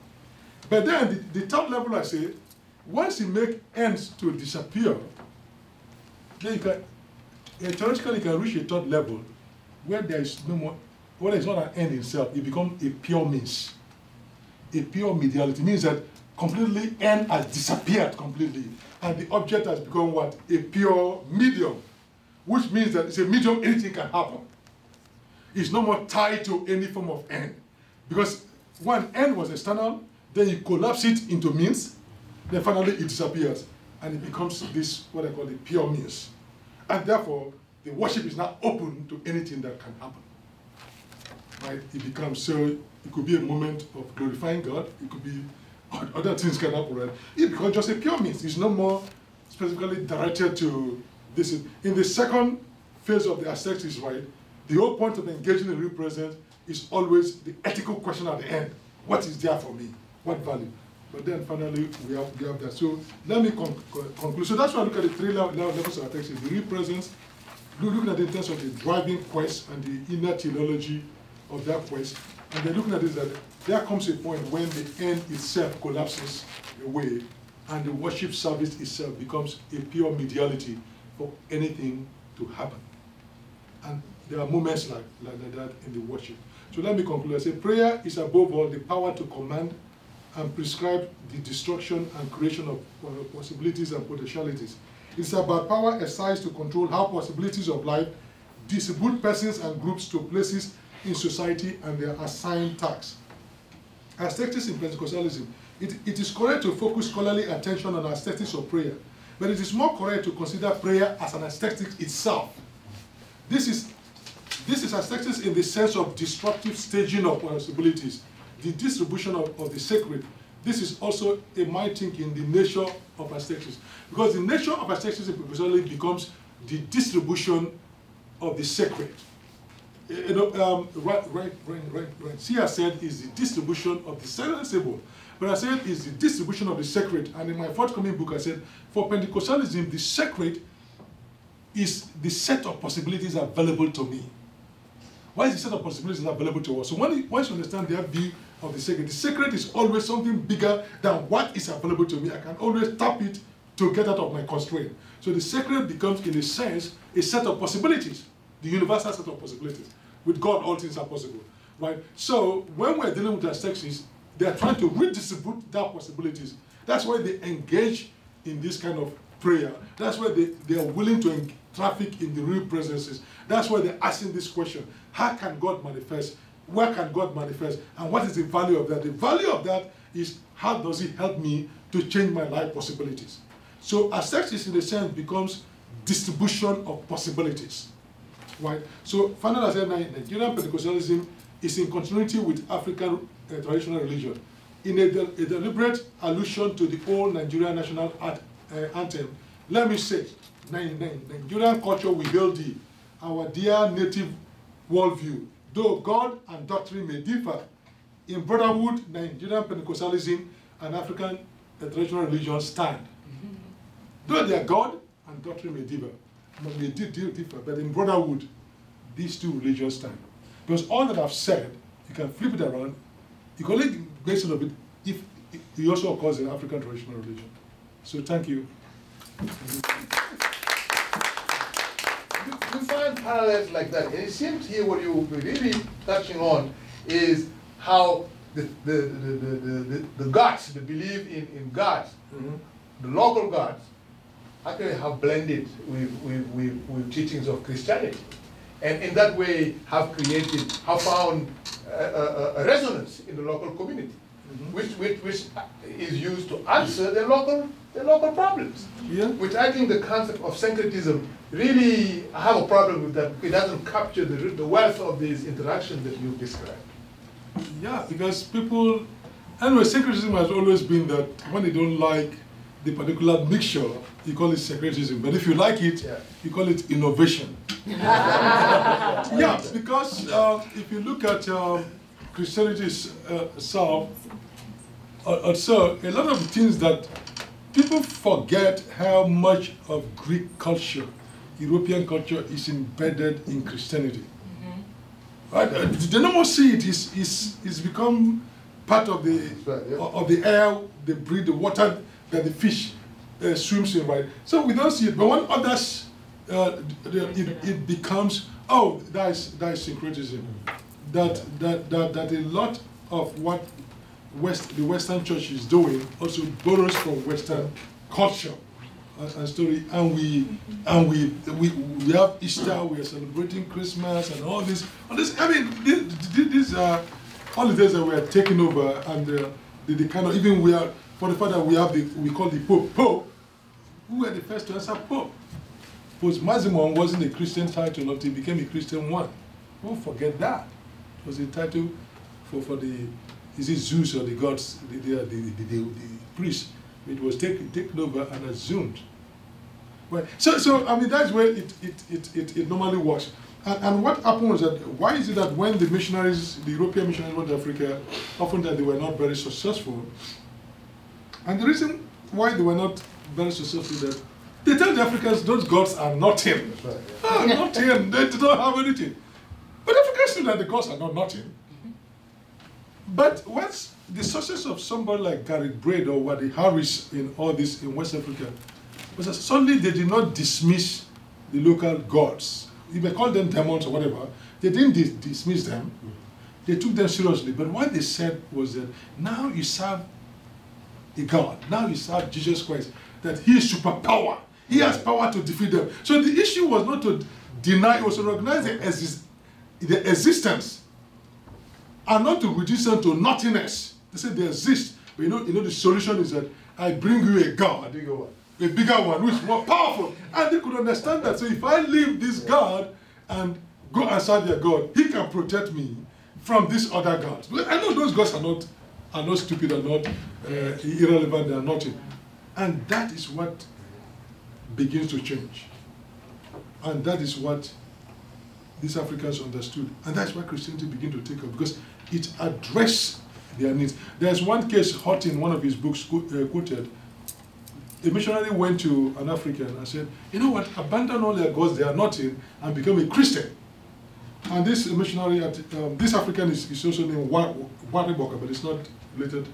But then the third level, I say, once you make ends to disappear, then you can, theoretically, you can reach a third level where there is no more, where there is not an end in itself. It becomes a pure means. A pure mediality means that completely end has disappeared completely, and the object has become what? A pure medium, which means that it's a medium, anything can happen. It's no more tied to any form of end. Because when end was external, then you collapse it into means, then finally it disappears, and it becomes this, what I call the pure means. And therefore, the worship is now open to anything that can happen. Right? It becomes so, it could be a moment of glorifying God, it could be other things can happen, right? It becomes just a pure means. It's no more specifically directed to this. In the second phase of the ascetics, right, the whole point of engaging in real presence is always the ethical question at the end. What is there for me? What value? But then finally, we have that. So let me conclude. So that's why I look at the three levels of ascetics: the real presence, looking at it in terms of the driving quest and the inner teleology of that quest. And then looking at this, that there comes a point when the end itself collapses away and the worship service itself becomes a pure mediality for anything to happen. And there are moments like that in the worship. So let me conclude. I say prayer is above all the power to command and prescribe the destruction and creation of possibilities and potentialities. It's about power exercised to control how possibilities of life distribute persons and groups to places in society and their assigned tasks. Aesthetics in Pentecostalism, it is correct to focus scholarly attention on aesthetics of prayer, but it is more correct to consider prayer as an aesthetic itself. This is aesthetics in the sense of disruptive staging of possibilities, the distribution of the sacred. This is also, in my thinking, the nature of aesthetics. Because the nature of aesthetics in Pentecostalism becomes the distribution of the sacred. You know, right. See, I said is the distribution of the sensible, but I said is the distribution of the sacred. And in my forthcoming book, I said for Pentecostalism, the sacred is the set of possibilities available to me. Why is the set of possibilities available to us? So once you understand their view of the sacred is always something bigger than what is available to me. I can always tap it to get out of my constraint. So the sacred becomes, in a sense, a set of possibilities. The universal set of possibilities. With God, all things are possible. Right? So when we're dealing with aesthetics, they're trying to redistribute that possibilities. That's why they engage in this kind of prayer. That's why they are willing to traffic in the real presences. That's why they're asking this question. How can God manifest? Where can God manifest? And what is the value of that? The value of that is how does it help me to change my life possibilities? So aesthetics in a sense becomes distribution of possibilities. Right? So, finally, I said, Nigerian Pentecostalism is in continuity with African traditional religion. In a deliberate allusion to the old Nigerian national anthem, let me say, Nigerian culture will hail thee, our dear native worldview. Though God and doctrine may differ, in brotherhood, Nigerian Pentecostalism and African traditional religion stand. Though they are God and doctrine may differ, but in brotherhood, these two religions stand. Because all that I've said, you can flip it around, you can only base it on it if it also occurs in African traditional religion. So thank you. You find parallels like that. And it seems here what you're really touching on is how the gods, the belief in gods, the local gods, actually have blended with teachings of Christianity. And in that way have found a resonance in the local community. which is used to answer the local problems. Yeah. Which I think the concept of syncretism really, I have a problem with that. It doesn't capture the wealth of these interactions that you described. Yeah, because people, anyway, syncretism has always been that when they don't like the particular mixture, you call it syncretism. But if you like it, you call it innovation. Yeah, because if you look at Christianity's itself, so a lot of things that people forget how much of Greek culture, European culture is embedded in Christianity. Right? They don't want to see it. It's become part of the air, they breathe, the water that the fish swims in, right? So we don't see it. But when others, it becomes, oh, that is syncretism. That a lot of what the Western church is doing also borrows from Western culture and story, and we have Easter, we are celebrating Christmas and all this. I mean, these are holidays that we are taking over, and the kind of, even we are, for the fact that we call the Pope. Who were the first to answer Pope? Pope Maximum wasn't a Christian title until it became a Christian one. Don't forget that. It was a title for the, is it Zeus or the gods, the priest. It was taken over and assumed. Right. So I mean, that's where it normally works. And what happened was that, why is it that when the missionaries, the European missionaries went to Africa, often that they were not very successful? And the reason why they were not very successful is that they tell the Africans those gods are nothing. Right, yeah. Oh, nothing, they don't have anything. But Africans know that the gods are not nothing. But what's the success of somebody like Garrett Braid or Wadi Harris in all this in West Africa was that suddenly they did not dismiss the local gods. You may call them demons or whatever. They didn't dismiss them. They took them seriously. But what they said was that now you serve a God. Now you serve Jesus Christ. That he is superpower. He has power to defeat them. So the issue was not to deny, it was to recognize the existence and not to reduce them to nothingness. They said they exist. But you know the solution is that I bring you a God. A bigger one, which is more powerful. And they could understand that. So if I leave this God and go and serve their God, he can protect me from these other gods. But I know those gods are not stupid, are not irrelevant, they are nothing. And that is what begins to change. And that is what these Africans understood. And that's why Christianity began to take off, because it addressed their needs. There's one case, Houghton, in one of his books, quoted. A missionary went to an African and said, you know what, abandon all their gods, they are nothing, and become a Christian. And this missionary, this African is also named Wariboko, but it's not related.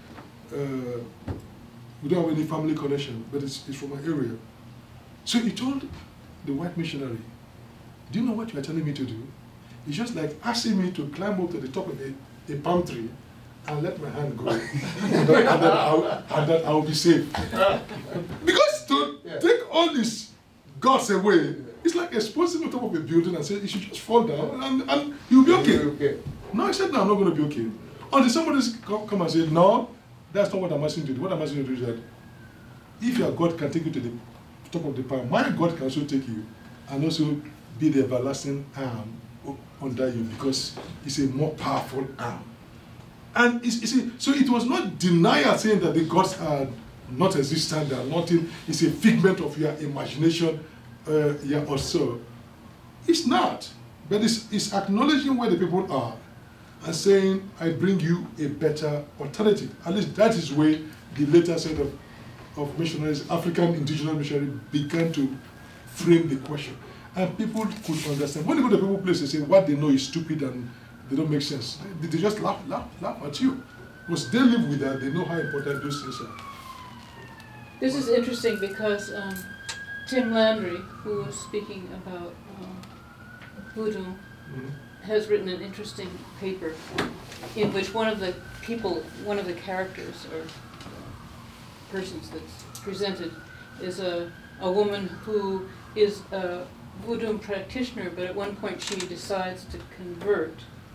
We don't have any family connection, but it's from my area. So he told the white missionary, do you know what you are telling me to do? It's just like asking me to climb up to the top of a palm tree and let my hand go, and then I'll be safe. Because to take all these gods away, it's like exposing on top of a building and say, you should just fall down and you'll be okay. No, I said, no, I'm not going to be okay. Until somebody come and say, no, that's not what I'm asking you to do. What I'm asking you to do is that if your God can take you to the top of the palm, my God can also take you and also be the everlasting arm under you, because it's a more powerful arm. And you see, so it was not denial saying that the gods are not existent, they are nothing, it's a figment of your imagination or so. It's not. But it's acknowledging where the people are and saying, I bring you a better alternative. At least that is where the later set of missionaries, African indigenous missionaries, began to frame the question. And people could understand. When they go to people place, they say what they know is stupid and they don't make sense. They just laugh at you. Because they live with that, they know how important those things are. This is interesting because Tim Landry, who was speaking about voodoo, has written an interesting paper in which one of the characters or persons that's presented is a woman who is a voodoo practitioner, but at one point she decides to convert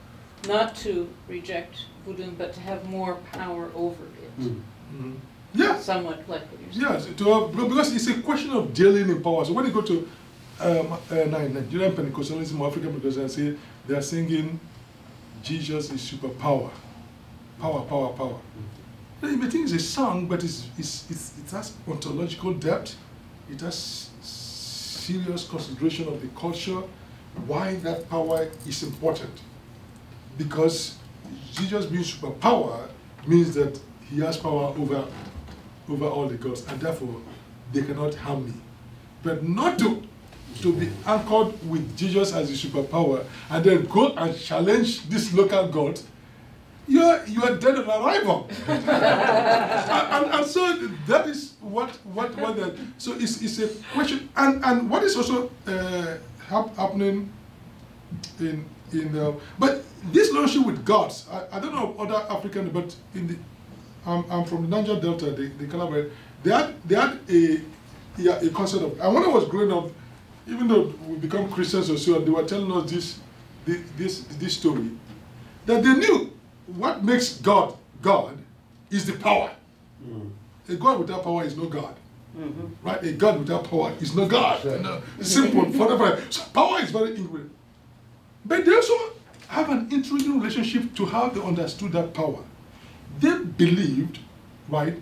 not to reject voodoo, but to have more power over it. Mm-hmm. Yeah. Somewhat like what you're saying. Yeah, to have, because it's a question of dealing in power. So when you go to Nigerian Pentecostalism or African Pentecostalism, they are singing, Jesus is superpower. Power, power, power. You may think it's a song, but it has ontological depth. It has serious consideration of the culture, why that power is important. Because Jesus being superpower means that he has power over all the gods, and therefore they cannot harm me. But not to be anchored with Jesus as the superpower and then go and challenge this local god, you are dead on arrival. and so that is what so it's a question, and what is also happening but this relationship with gods, I don't know other African, but I'm from the Niger Delta, the Calabar, they had a concept of, and when I was growing up, even though we become Christians or so, they were telling us this story, that they knew what makes God is the power. Mm. A God without power is no God. Mm-hmm. Right? A God without power is no God. Right. No, simple, forever. So power is very ingredient. But they also have an intriguing relationship to how they understood that power. They believed, right,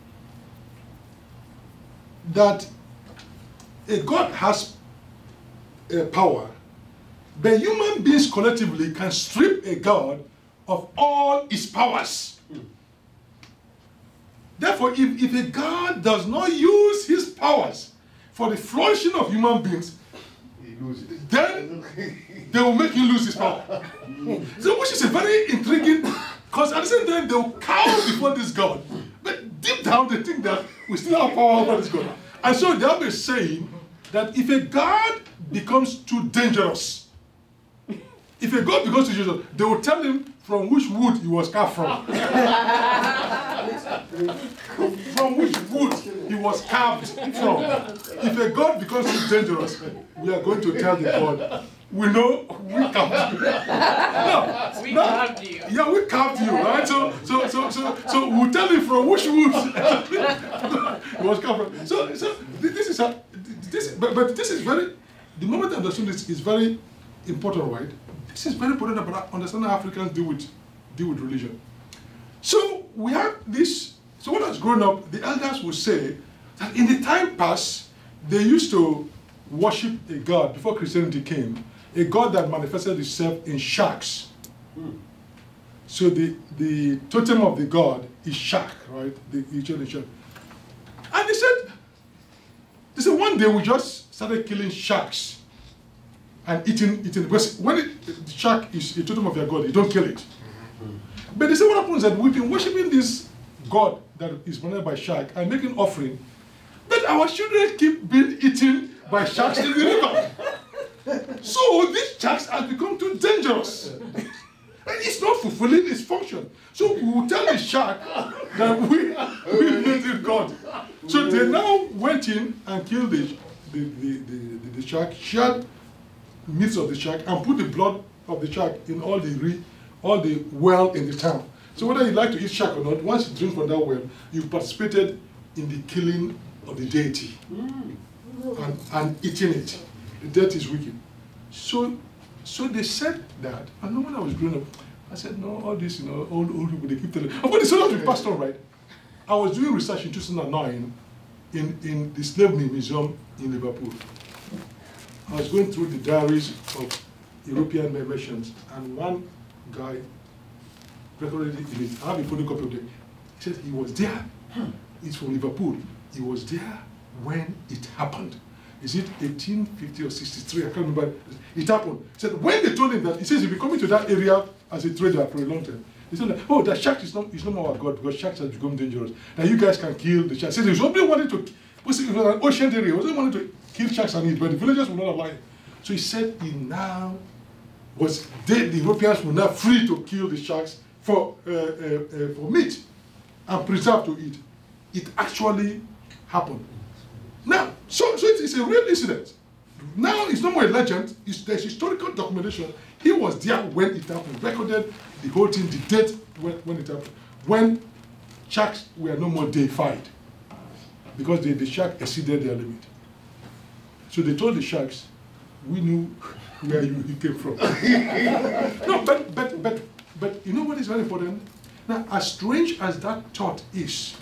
that a God has power, but human beings collectively can strip a God of all his powers. Therefore, if a God does not use his powers for the flourishing of human beings, then they will make him lose his power. So, which is a very intriguing, because at the same time they will cower before this God, but deep down they think that we still have power over this God. And so they have a saying that if a God becomes too dangerous, if a God becomes too dangerous, they will tell him from which wood he was carved from. From which wood he was carved from. If a God becomes too dangerous, we are going to tell the God, we know we carved you. No, we carved you. Yeah, we carved you, right? So we'll tell him from which wood he was carved from. So but this is very, the moment I understood this is very important, right? This is very important about understanding how Africans deal with religion. So we have this. So when I was growing up, the elders would say that in the time past, they used to worship a god before Christianity came, a god that manifested itself in sharks. So the totem of the god is shark, right? The shark. And they said one day we just started killing sharks and eating. Because when the shark is a totem of your god, you don't kill it. But they say what happens is that we've been worshiping this god that is managed by shark and making offering, but our children keep being eaten by sharks in the river. So these sharks have become too dangerous. And it's not fulfilling its function. So we will tell the shark that we made it God. So they now went in and killed the shark, shared meats of the shark, and put the blood of the shark in all the well in the town. So whether you like to eat shark or not, once you drink from that well, you've participated in the killing of the deity and eating it. The deity is wicked. So they said that, and when I was growing up, I said, no, all this, old people, they keep telling. But it's not to be passed on, right? I was doing research in 2009 in the Slavery Museum in Liverpool. I was going through the diaries of European merchants, and one guy recorded it in it. I have a photocopy of it. He said he was there. It's from Liverpool. He was there when it happened. Is it 1850 or 63? I can't remember. It happened. He said when they told him that, he says he'll be coming to that area as a trader for a long time. He said, oh, that shark is no more our God because sharks have become dangerous. Now you guys can kill the sharks. He said he was only wanting to, it was an ocean area, he wasn't wanting to kill sharks and eat, but the villagers would not allow it. So he said he now was dead. The Europeans were now free to kill the sharks for meat and preserve to eat. It actually happened. Now, so it's a real incident. Now it's no more a legend. There's historical documentation. He was there when it happened, recorded the whole thing, the date when it happened. When sharks were no more deified because the shark exceeded their limit. So they told the sharks, we knew where you came from. No, but you know what is very important? Now, as strange as that thought is,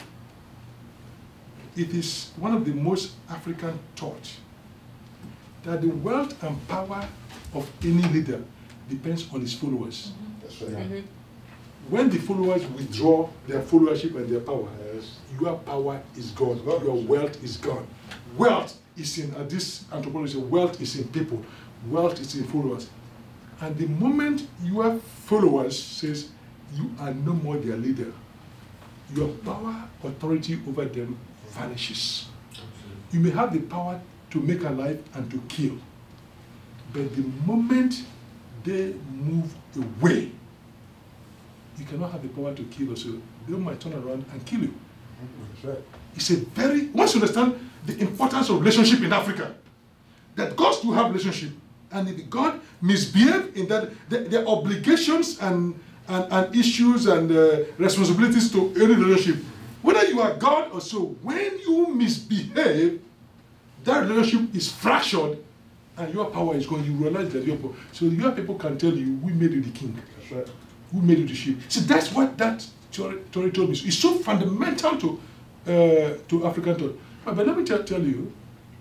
it is one of the most African thoughts that the wealth and power of any leader depends on his followers. That's right. When the followers withdraw their followership and their power, your power is gone, your wealth is gone. Wealth is in, this anthropology, wealth is in people, wealth is in followers. And the moment your followers says, you are no more their leader, your power, authority over them vanishes. You may have the power to make alive and to kill, but the moment they move away, you cannot have the power to kill also. They might turn around and kill you. That's right. It's a very, once you understand the importance of relationship in Africa, that God do have relationship, and if God misbehave in that, the obligations and issues and responsibilities to any relationship, whether you are God or so, when you misbehave, that relationship is fractured and your power is gone. You realize that your power. So your people can tell you, we made you the king. That's right. Who made you the sheep? See, that's what that theory told me. It's so fundamental to African thought. But let me tell you,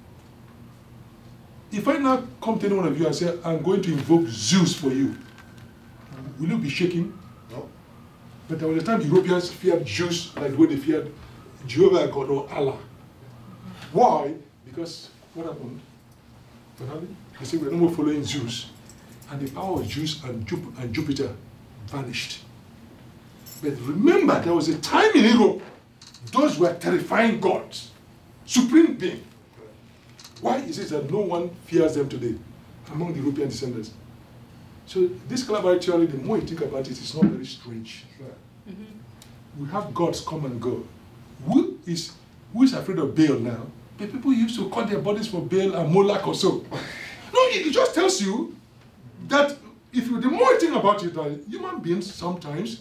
if I now come to any one of you and say, I'm going to invoke Zeus for you, will you be shaking? No. But there was a time Europeans feared Zeus like the way they feared Jehovah God or Allah. Why? Because what happened? They said we're no more following Zeus. And the power of Zeus and Jupiter vanished. But remember, there was a time in Europe, those were terrifying gods, supreme being. Why is it that no one fears them today among the European descendants? So this collaborative theory, the more you think about it, it's not very strange. We have gods come and go. Who is afraid of Baal now? The people used to cut their bodies for Baal and Moloch or so. No, it just tells you that the more you think about it, human beings sometimes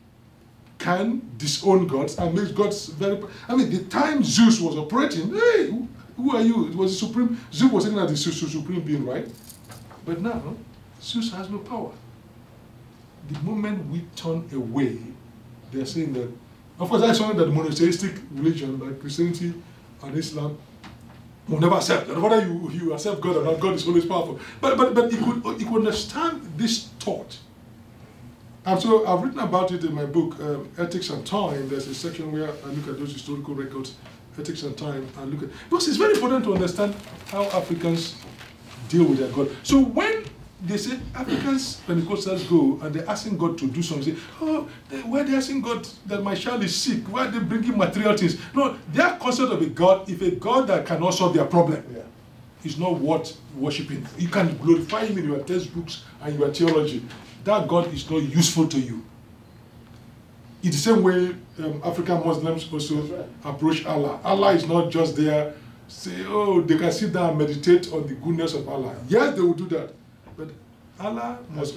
can disown gods and make gods very. I mean, the time Zeus was operating, hey, who are you? It was the supreme. Zeus was thinking that the supreme being, right? But now, Zeus has no power. The moment we turn away, they're saying that. Of course, that's something that the monotheistic religion, like Christianity and Islam, will never accept. That whether you accept God or not, God is always powerful. But it could understand this thought. And so I've written about it in my book, Ethics and Time. There's a section where I look at those historical records, Ethics and Time, and look at, because it's very important to understand how Africans deal with their God. So when they say Africans, Pentecostals go and they're asking God to do something, oh, why are they asking God that my child is sick? Why are they bringing material things? No, their concept of a God, if a God that cannot solve their problem, is not worth worshipping. You can glorify him in your textbooks and your theology. That God is not useful to you. In the same way, African Muslims also approach Allah. Allah is not just there, say, oh, they can sit down and meditate on the goodness of Allah. Yes, they will do that. But Allah must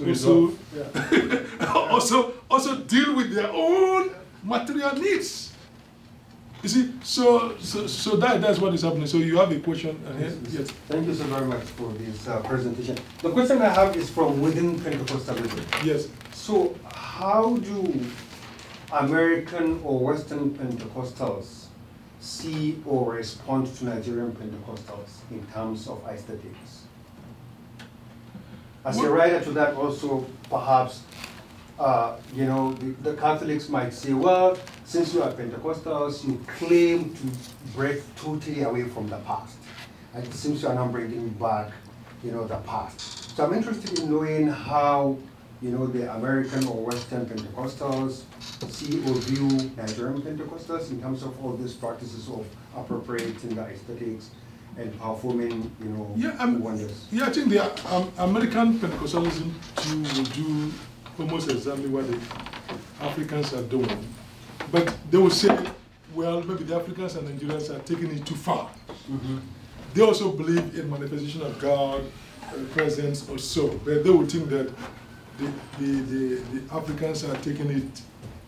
also deal with their own material needs. You see, so that's what is happening. So you have a question ahead? Yes. Thank you so very much for this presentation. The question I have is from within Pentecostalism. Yes. So how do American or Western Pentecostals see or respond to Nigerian Pentecostals in terms of aesthetics? As a writer to that also, perhaps, the Catholics might say, well, since you are Pentecostals, you claim to break totally away from the past. And it seems you are not bringing back, the past. So I'm interested in knowing how, the American or Western Pentecostals see or view Nigerian Pentecostals in terms of all these practices of appropriating the aesthetics and performing, wonders. Yeah, I think the American Pentecostalism too will do almost exactly what the Africans are doing. But they will say, well, maybe the Africans and Nigerians are taking it too far. they also believe in manifestation of God, presence or so, but they would think that the Africans are taking it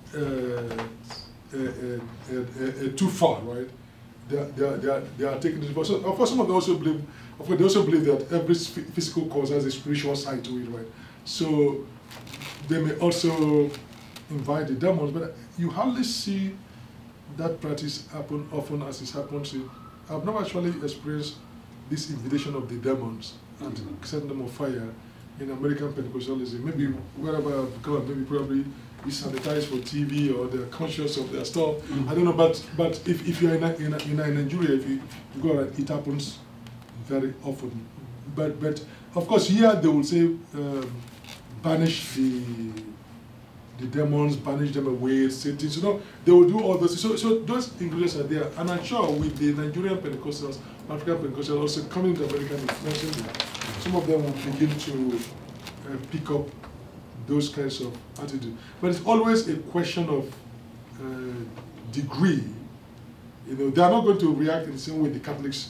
too far, right? They are taking it too far. So, of course, some of them also believe. Of course, they also believe that every physical cause has a spiritual side to it, right? So they may also invite the demons, but you hardly see that practice happen often as it happens. I've never actually experienced this invitation of the demons and setting them on fire in American Pentecostalism. Maybe wherever I've gone, maybe probably it's sanitized for TV or they're conscious of their stuff. I don't know, but if you're in Nigeria, if you go around, it happens very often. But of course here they will say banish the demons, banish them away, Satans, they will do all those. So those ingredients are there. And I'm sure with the Nigerian Pentecostals, African Pentecostals also coming to American influence, some of them will begin to pick up those kinds of attitudes. But it's always a question of degree. They are not going to react in the same way the Catholics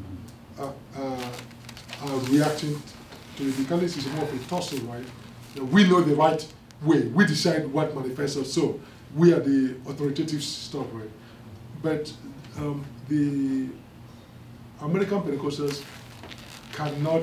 are reacting to it. The Catholics is more of a tussle, right? We know the right way. We decide what manifests us. So we are the authoritative stuff, right? But the American Pentecostals cannot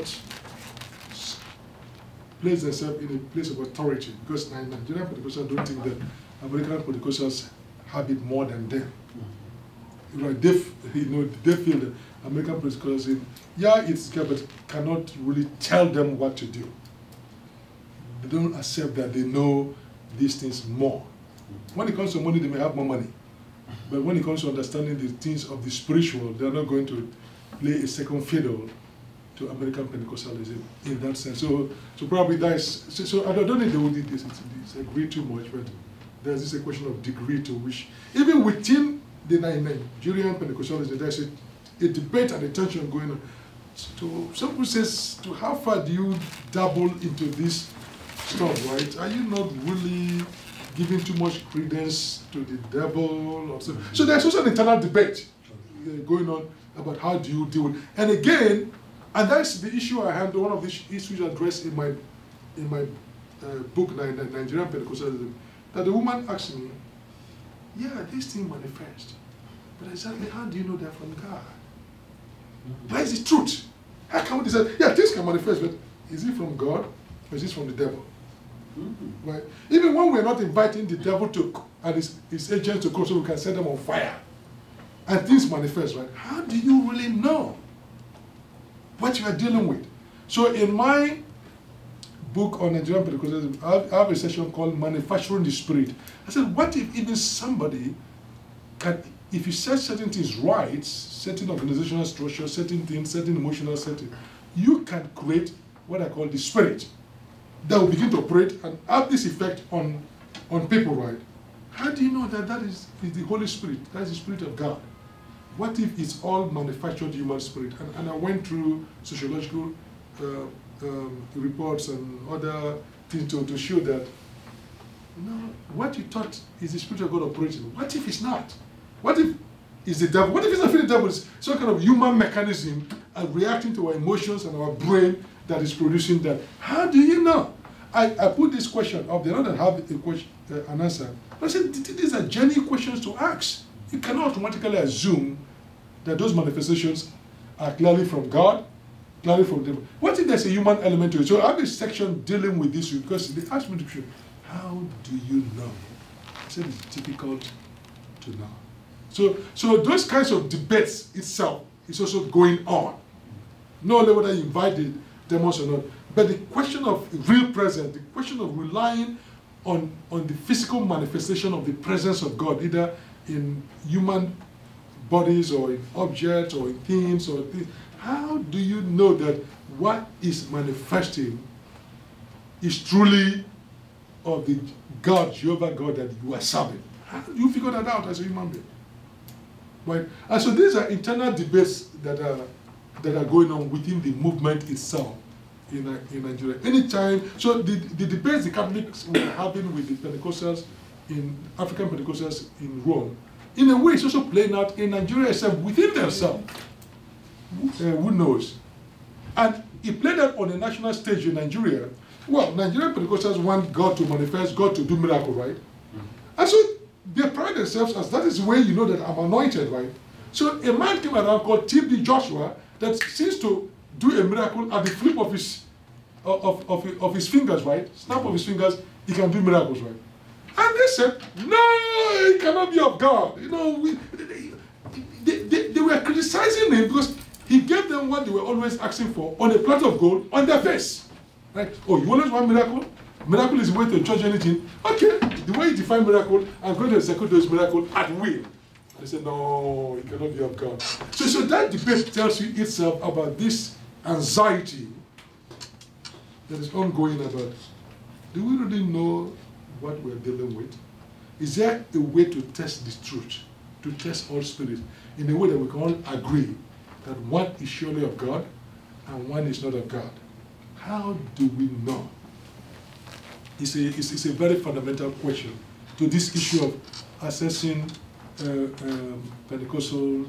place themselves in a place of authority because Nigerian Pentecostals don't think that American Pentecostals have it more than them. Right? They feel that American Pentecostals, it's good, but cannot really tell them what to do. They don't accept that they know these things more. When it comes to money, they may have more money. But when it comes to understanding the things of the spiritual, they're not going to play a second fiddle to American Pentecostalism in that sense. So probably that is, so I don't think they would disagree too much, but there's this a question of degree to which, even within the Nigerian Pentecostalism, there's a debate and a tension going on. So some people says, to how far do you dabble into this stuff, right? Are you not really giving too much credence to the devil or so? So there's also an internal debate going on about how do you deal with it. And again, and that's the issue I handle, one of the issues addressed in my book, Nigerian Pentecostalism, that the woman asked me, this thing manifests. But exactly how do you know they're from God? Where is the truth? How can we decide? Things can manifest, but is it from God or is it from the devil? Right? Even when we're not inviting the devil to and his agents to come so we can set them on fire, and things manifest, right? How do you really know what you are dealing with? So in my book on Nigerian Pentecostalism, I have a section called Manufacturing the Spirit. I said, what if even somebody can, if you set certain things right, certain organizational structure, certain things, certain emotional setting, you can create what I call the spirit that will begin to operate and have this effect on people, right? How do you know that that is the Holy Spirit? That is the Spirit of God. What if it's all manufactured human spirit? And I went through sociological reports and other things to show that, what you thought is the Spirit of God operating. What if it's not? What if it's the devil? What if it's not the devil? It's some kind of human mechanism reacting to our emotions and our brain that is producing that. How do you know? I put this question up there, not that have a question, an answer. But I said, these are genuine questions to ask. You cannot automatically assume that those manifestations are clearly from God, clearly from them. What if there's a human element to it? So I have a section dealing with this because they asked me the question, how do you know? I said it's difficult to know. So those kinds of debates itself is also going on. No matter whether you invited demons or not. But the question of real presence, the question of relying on the physical manifestation of the presence of God, either in human bodies or in objects or in things or things. How do you know that what is manifesting is truly of the God, Jehovah God, that you are serving? How do you figure that out as a human being? Right? And so these are internal debates that are going on within the movement itself in Nigeria. Anytime, so the debates the Catholics were having with the Pentecostals, in African Pentecostals in Rome, in a way it's also playing out in Nigeria itself, within themselves. who knows? And he played that on a national stage in Nigeria. Well, Nigerian Pentecostals want God to manifest, God to do miracle, right? And so they pride themselves as that is the way you know that I'm anointed, right? So a man came around called TB Joshua that seems to do a miracle at the flip of his fingers, right? Snap of his fingers, he can do miracles, right? And they said, no, it cannot be of God. You know, they were criticizing him because he gave them what they were always asking for on a platter of gold on their face. Right? Oh, you always want miracle? Miracle is the way to judge anything. Okay, the way you define miracle, I'm going to execute those miracles at will. They said, no, it cannot be of God. So that debate tells you itself about this anxiety that is ongoing about, do we really know what we're dealing with? Is there a way to test this truth, to test all spirits, in a way that we can all agree that one is surely of God and one is not of God? How do we know? It's a very fundamental question to this issue of assessing Pentecostal.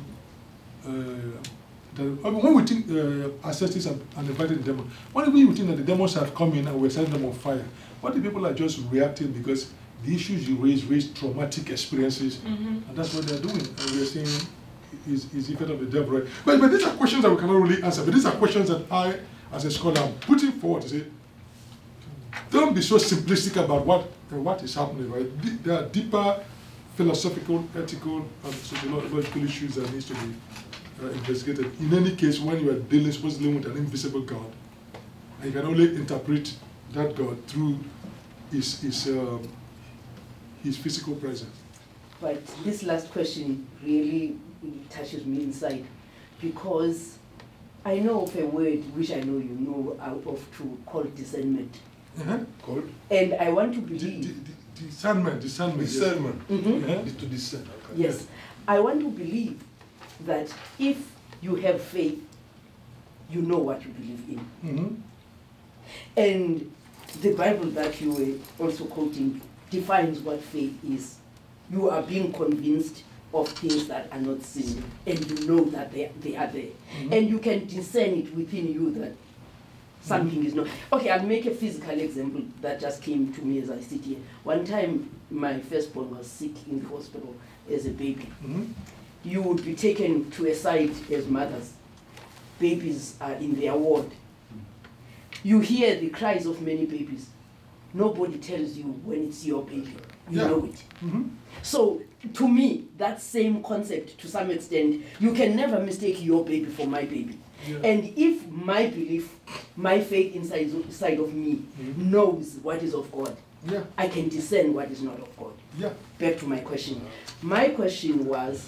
When we think assessors and invited demons, when we think that the demons have come in and we're setting them on fire, what the people are just reacting because the issues you raise traumatic experiences, and that's what they're doing. And we're saying is effect of the devil, right? But these are questions that we cannot really answer. But these are questions that I, as a scholar, am putting forward to say, don't be so simplistic about what is happening, right? There are deeper philosophical, ethical, and sociological issues that needs to be investigated. In any case, when you are supposedly dealing with an invisible God, and you can only interpret that God through his physical presence. But this last question really touches me inside, because I know of a word which I know you know out of to called discernment. Called? And I want to believe. Discernment. Discernment. To discern. Okay. Yes. I want to believe that if you have faith, you know what you believe in. And the Bible that you were also quoting defines what faith is. You are being convinced of things that are not seen, and you know that they are there. And you can discern it within you that something is not. Okay, I'll make a physical example that just came to me as I sit here. One time, my firstborn was sick in the hospital as a baby. You would be taken to a site as mothers. Babies are in their ward. You hear the cries of many babies. Nobody tells you when it's your baby. You know it. So, to me, that same concept, to some extent, you can never mistake your baby for my baby. And if my belief, my faith inside of me knows what is of God, I can discern what is not of God. Back to my question. My question was,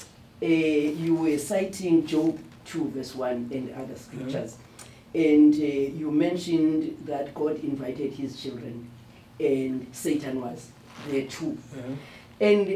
you were citing Job 2 verse 1 and other scriptures. And you mentioned that God invited his children and Satan was there too. And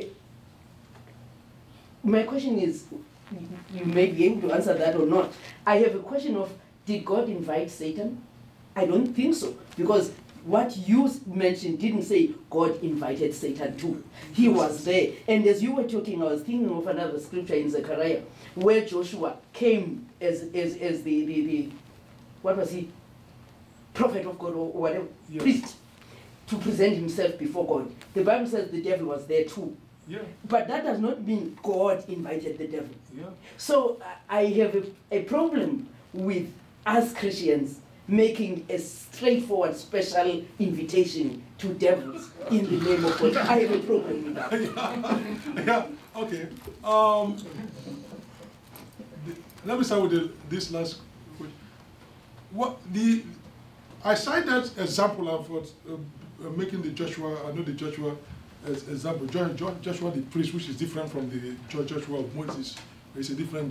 my question is, you may be able to answer that or not. I have a question of, did God invite Satan? I don't think so, because what you mentioned didn't say God invited Satan too. He was there. And as you were talking, I was thinking of another scripture in Zechariah, where Joshua came as the what was he? Prophet of God or whatever, priest, to present himself before God. The Bible says the devil was there too. But that does not mean God invited the devil. So I have a problem with us Christians making a straightforward special invitation to devils in the name of God. I have a problem with that. Okay. Let me start with this last question. I cite that example of making the Joshua, I know the Joshua as example, Joshua the priest, which is different from the Joshua of Moses. It's a different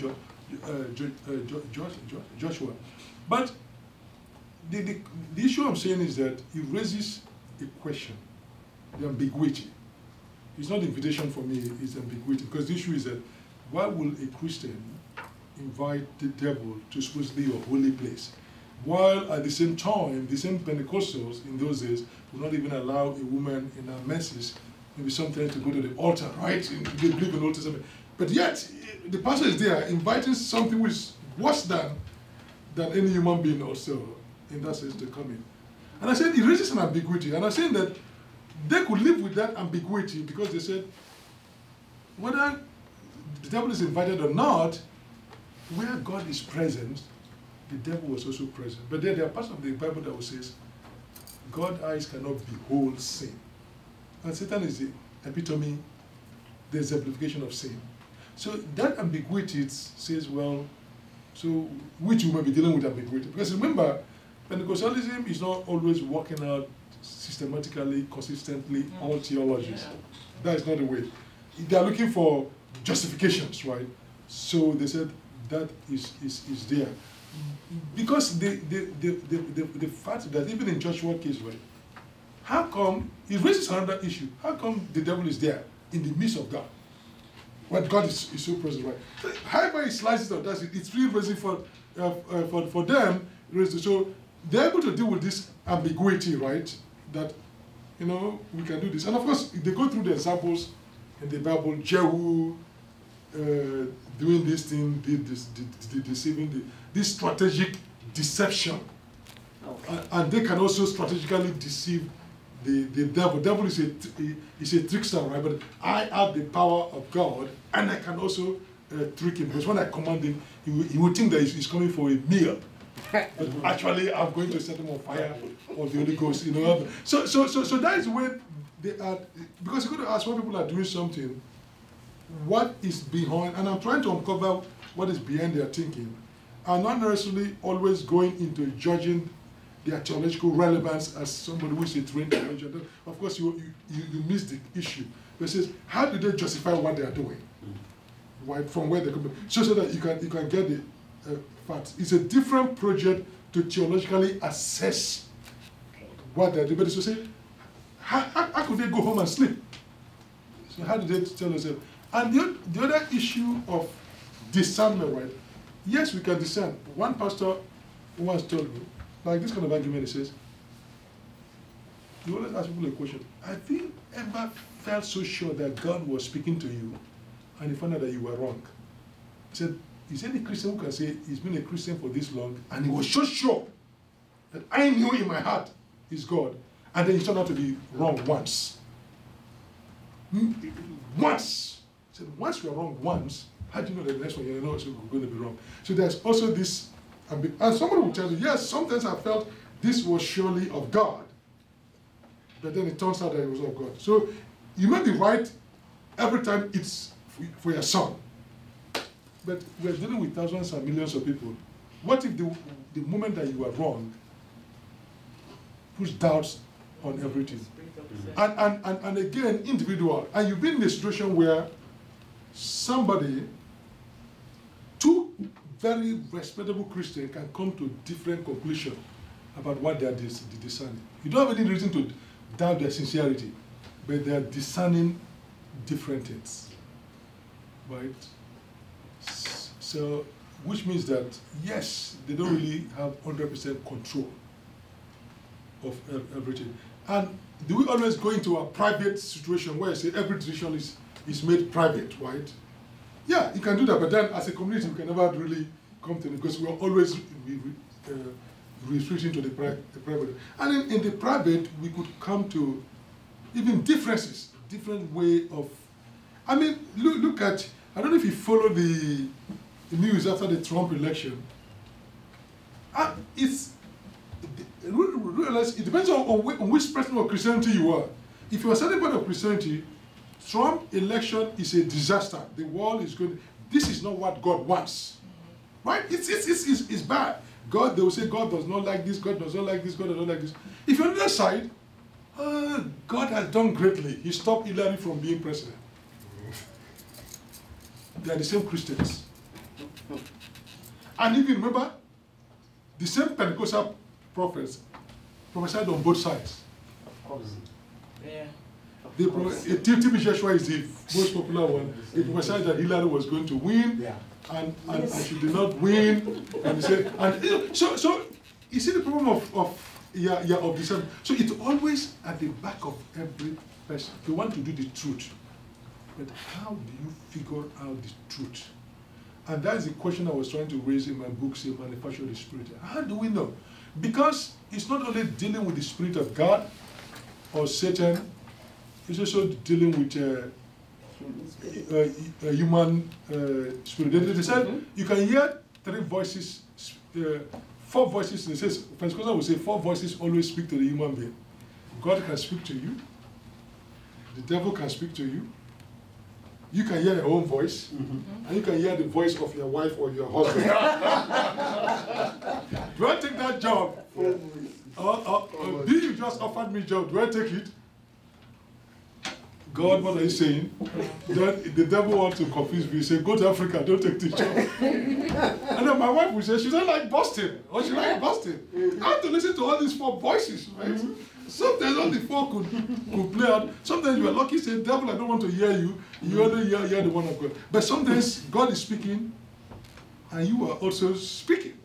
Joshua. But the issue I'm saying is that it raises a question, the ambiguity. It's not invitation for me, it's ambiguity. Because the issue is that why will a Christian invite the devil to supposedly a holy place, while at the same time, the same Pentecostals in those days would not even allow a woman in her menses, maybe sometimes, to go to the altar, right? They believe in the Old Testament. But yet, the pastor is there inviting something which is worse than any human being also, in that sense, to come in. And I said, it raises an ambiguity. And I'm saying that they could live with that ambiguity because they said, whether the devil is invited or not, where God is present, the devil was also present. But there are parts of the Bible that says, God's eyes cannot behold sin. And Satan is the epitome, the exemplification of sin. So that ambiguity says, well, so which we might be dealing with ambiguity. Because remember, Pentecostalism is not always working out systematically, consistently, all theologies. Yeah. That is not the way. They are looking for justifications, right? So they said that is there. Because the fact that even in Joshua's case, right, how come, it raises another issue, how come the devil is there in the midst of God? When God is so present, right? So however he slices it, that's it. It's really raising for them. So they're able to deal with this ambiguity, right? That, you know, we can do this. And of course, they go through the examples in the Bible, Jehu doing this thing, deceiving, this strategic deception. Okay. And they can also strategically deceive the devil. Devil is a trickster, right? But I have the power of God, and I can also trick him. Because when I command him, he will think that he's coming for a meal. But actually, I'm going to set him on fire of the Holy Ghost, you know. So that is where they are. Because you're going to ask when people are doing something, what is behind, and I'm trying to uncover what is behind their thinking. I'm not necessarily always going into judging their theological relevance as somebody who is a trained theologian. Of course, you miss the issue. But it says, how do they justify what they are doing? Right, from where they come from. So that you can get the facts. It's a different project to theologically assess what they're doing. But it's to say, how could they go home and sleep? So how do they tell themselves? And the other issue of discernment, right? Yes, we can discern. One pastor once told me, like this kind of argument, he says, you always ask people a question, have you ever felt so sure that God was speaking to you and you found out that you were wrong? He said, is any Christian who can say he's been a Christian for this long and he was so sure that I knew in my heart is God, and then he turned out to be wrong once? Once. He said, once you're wrong once, how do you know that the next one you're not also going to be wrong? So there's also this, and somebody will tell you, yes, sometimes I felt this was surely of God, but then it turns out that it was of God. So you may be right every time it's for your son, but we're dealing with thousands and millions of people. What if the moment that you are wrong puts doubts on everything? And again, individual, and you've been in a situation where somebody, two very respectable Christians can come to different conclusions about what they are discerning. You don't have any reason to doubt their sincerity, but they are discerning different things, right? So, which means that, yes, they don't really have 100% control of everything. And do we always go into a private situation where I say every decision is made private, right? Yeah, you can do that, but then as a community, we can never really come to it because we are always restricting to the private. And in the private, we could come to even differences, different way of, I mean, look at, I don't know if you follow the news after the Trump election. Realize it depends on which person of Christianity you are. If you are a certain part of Christianity, Trump election is a disaster. The world is going. This is not what God wants, right? It's bad. God, they will say God does not like this. God does not like this. God does not like this. If you're on the other side, God has done greatly. He stopped Hillary from being president. They are the same Christians. And if you remember, the same Pentecostal prophets prophesied on both sides. Of course. Yeah. T.B. Joshua is the most popular one. He prophesied that Hillary was going to win, and she did not win. And he said, and so you see the problem of discernment. So it's always at the back of every person. You want to do the truth, but how do you figure out the truth? And that is the question I was trying to raise in my book, say, Manufacture of the Spirit. How do we know? Because it's not only dealing with the Spirit of God or Satan, it's also dealing with human spirit. They said you can hear 3 voices, 4 voices. It says, Pentecostal will say 4 voices always speak to the human being. God can speak to you. The devil can speak to you. You can hear your own voice, and you can hear the voice of your wife or your husband. Do I take that job? Or you just offered me a job. Do I take it? God, what are you saying? The devil wants to confuse me. He said, go to Africa, don't take this job. And then my wife will say, she doesn't like Boston, or she likes Boston. I have to listen to all these 4 voices, right? Sometimes only 4 could play out. Sometimes you are lucky, say, devil, I don't want to hear you. You only hear the one of God. But sometimes God is speaking, and you are also speaking.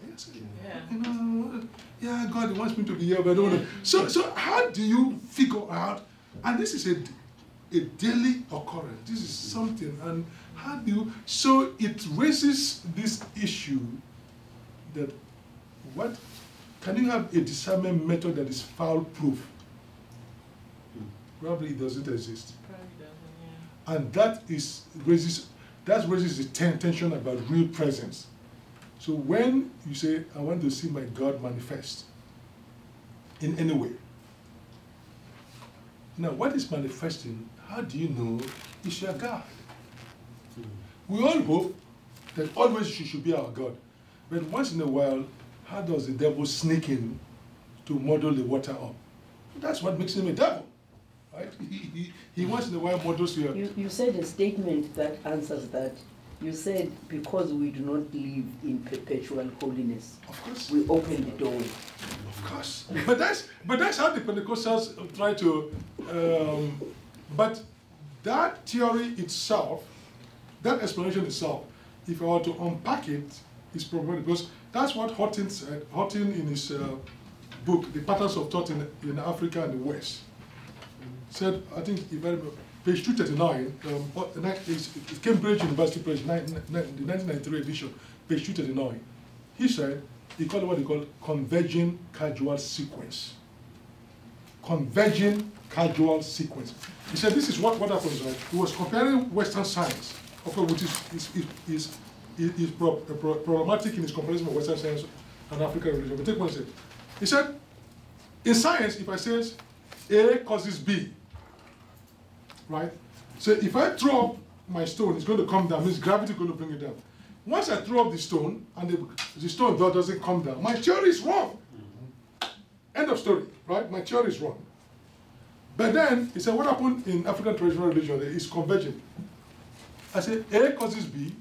Yeah, God wants me to be here, but I don't want to. So how do you figure out, and this is a daily occurrence. This is something, and how do you, so it raises this issue that what, can you have a discernment method that is foul-proof? Probably it doesn't exist. Probably doesn't, yeah. And that raises the tension about real presence. So when you say, I want to see my God manifest in any way. Now, what is manifesting? How do you know it's your God? We all hope that always she should be our God. But once in a while, how does the devil sneak in to muddle the water up? That's what makes him a devil. Right? He once in a while muddles your... You said a statement that answers that. You said, because we do not live in perpetual holiness. Of course. We open the door. Of course. But that's how the Pentecostals try to... but that theory itself, that explanation itself, if I were to unpack it, is problematic, because that's what Houghton said. Houghton in his book, The Patterns of Thought in Africa and the West, said, I think, if I remember, page 239, it's Cambridge University Press, the 1993 edition, page 239. He said, he called it what he called converging causal sequence. Converging causal sequence. He said, this is what happens, right? He was comparing Western science, which is problematic in his comparison of Western science and African religion. But take one step. He said, in science, if I say A causes B, right? So if I throw up my stone, it's going to come down, means gravity is going to bring it down. Once I throw up the stone, and the stone doesn't come down, my theory is wrong. End of story, right? My theory is wrong. But then, he said, what happened in African traditional religion is converging. I said, A causes B,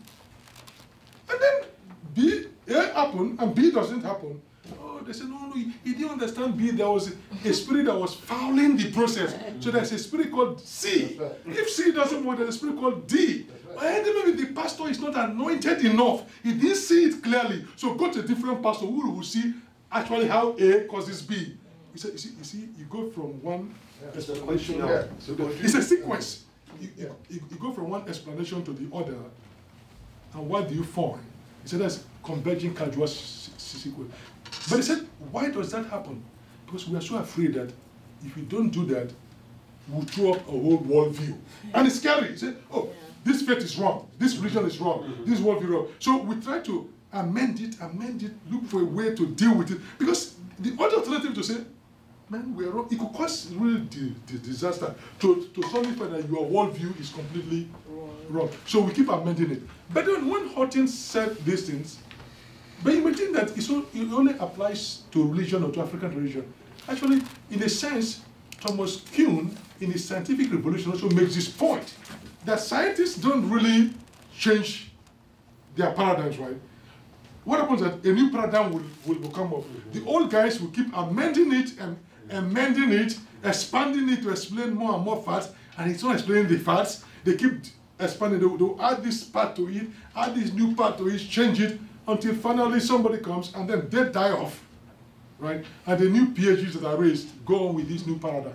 and then A happened, and B doesn't happen. Oh, they said, no, he didn't understand B. There was a spirit that was fouling the process. So there's a spirit called C. If C doesn't work, there's a spirit called D. But maybe the pastor is not anointed enough. He didn't see it clearly. So go to a different pastor who will see actually how A causes B. He said, you see, you go from one explanation. It's a sequence. You go from one explanation to the other, and what do you find? He said that's converging causal sequence. But he said, why does that happen? Because we are so afraid that if we don't do that, we'll throw up a whole worldview. And it's scary. He said, oh, this faith is wrong, this religion is wrong, this worldview wrong. So we try to amend it, look for a way to deal with it. Because the other alternative to say, man, we are wrong, it could cause really disaster to solidify that your worldview is completely wrong. So we keep amending it. But then when Houghton said these things, but imagine that it only applies to religion or to African religion. Actually, in a sense, Thomas Kuhn, in his scientific revolution, also makes this point, that scientists don't really change their paradigms, right? What happens is that a new paradigm will come up. The old guys will keep amending it and amending it, expanding it to explain more and more facts, and it's not explaining the facts. They keep expanding. They'll add this part to it, add this new part to it, change it, until finally somebody comes and then they die off, right? And the new PhDs that are raised go on with this new paradigm.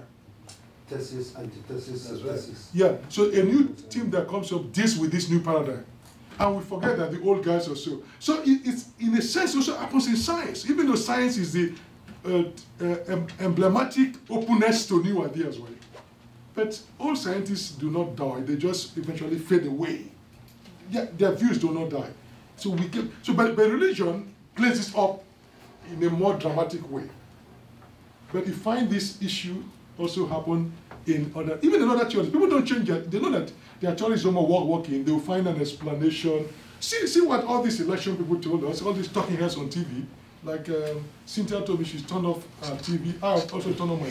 Thesis, antithesis, synthesis. Yeah, so a new team that comes up deals with this new paradigm. and we forget that the old guys are so. So it's in a sense also happens in science, even though science is the emblematic openness to new ideas, right? But all scientists do not die; they just eventually fade away. Yeah, their views do not die. So but religion plays this up in a more dramatic way. But you find this issue also happen in other, even in other theories. People don't change it. They know that their theories don't working. They will find an explanation. See what all these election people told us, all these talking heads on TV. Like Cynthia told me she's turned off her TV. I also turned on my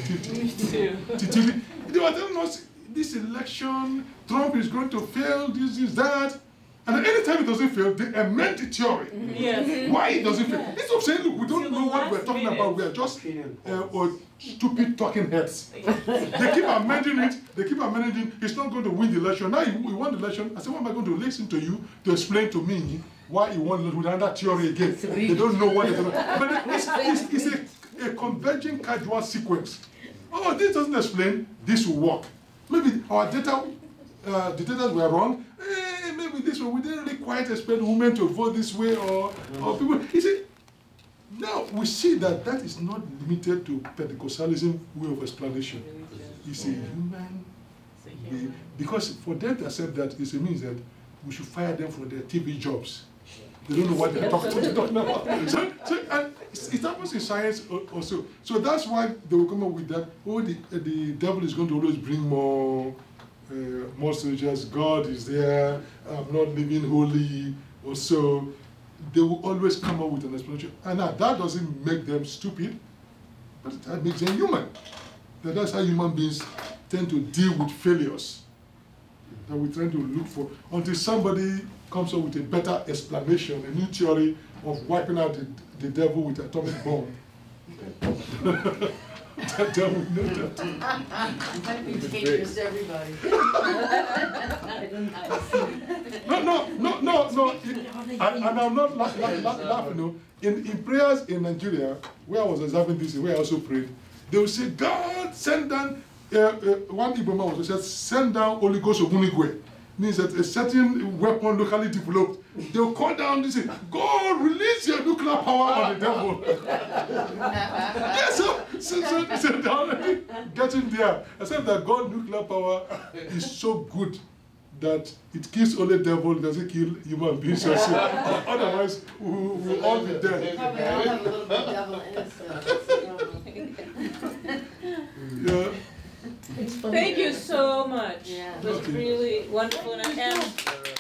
TV. They were telling us this election, Trump is going to fail, this is that. And then anytime it doesn't fail, they amend the theory. Yes. Why it doesn't fail? Instead of saying, look, we don't know what we're talking about, we are just stupid talking heads. They keep amending it, it's not going to win the election. Now you won the election, I said, why am I going to listen to you to explain to me why you won with another theory again? They don't know what they're doing. But it's a converging causal sequence. Oh, this doesn't explain, this will work. Maybe our data were wrong. Maybe this one, we didn't really quite expect women to vote this way or people. You see, now we see that is not limited to Pentecostalism way of explanation. It's a human way. Because for them to accept that, it means that we should fire them from their TV jobs. They don't know what they're talking about. And it happens in science also. So that's why they will come up with that, oh, the devil is going to always bring more soldiers, God is there, I'm not living holy, or so. They will always come up with an explanation. And now that doesn't make them stupid, but that makes them human. That's how human beings tend to deal with failures that we're trying to look for until somebody comes up with a better explanation, a new theory of wiping out the devil with atomic bomb. That devil knows that. That'd be dangerous to everybody. No. And I'm not laughing. No. In prayers in Nigeria, where I was observing this, where I also prayed, they would say, God, send down, one Igbo man was said, send down Holy Ghost Omunigwe. Means that a certain weapon locally developed, they'll call down this, God, release your nuclear power on the devil. Yeah, so down, getting there. Except that God's nuclear power is so good that it kills only devil, it doesn't kill human beings. Otherwise, we'll all be dead. Probably all have a little bit of devil in us. Yeah. Thank you so much. Yeah. It was really wonderful. And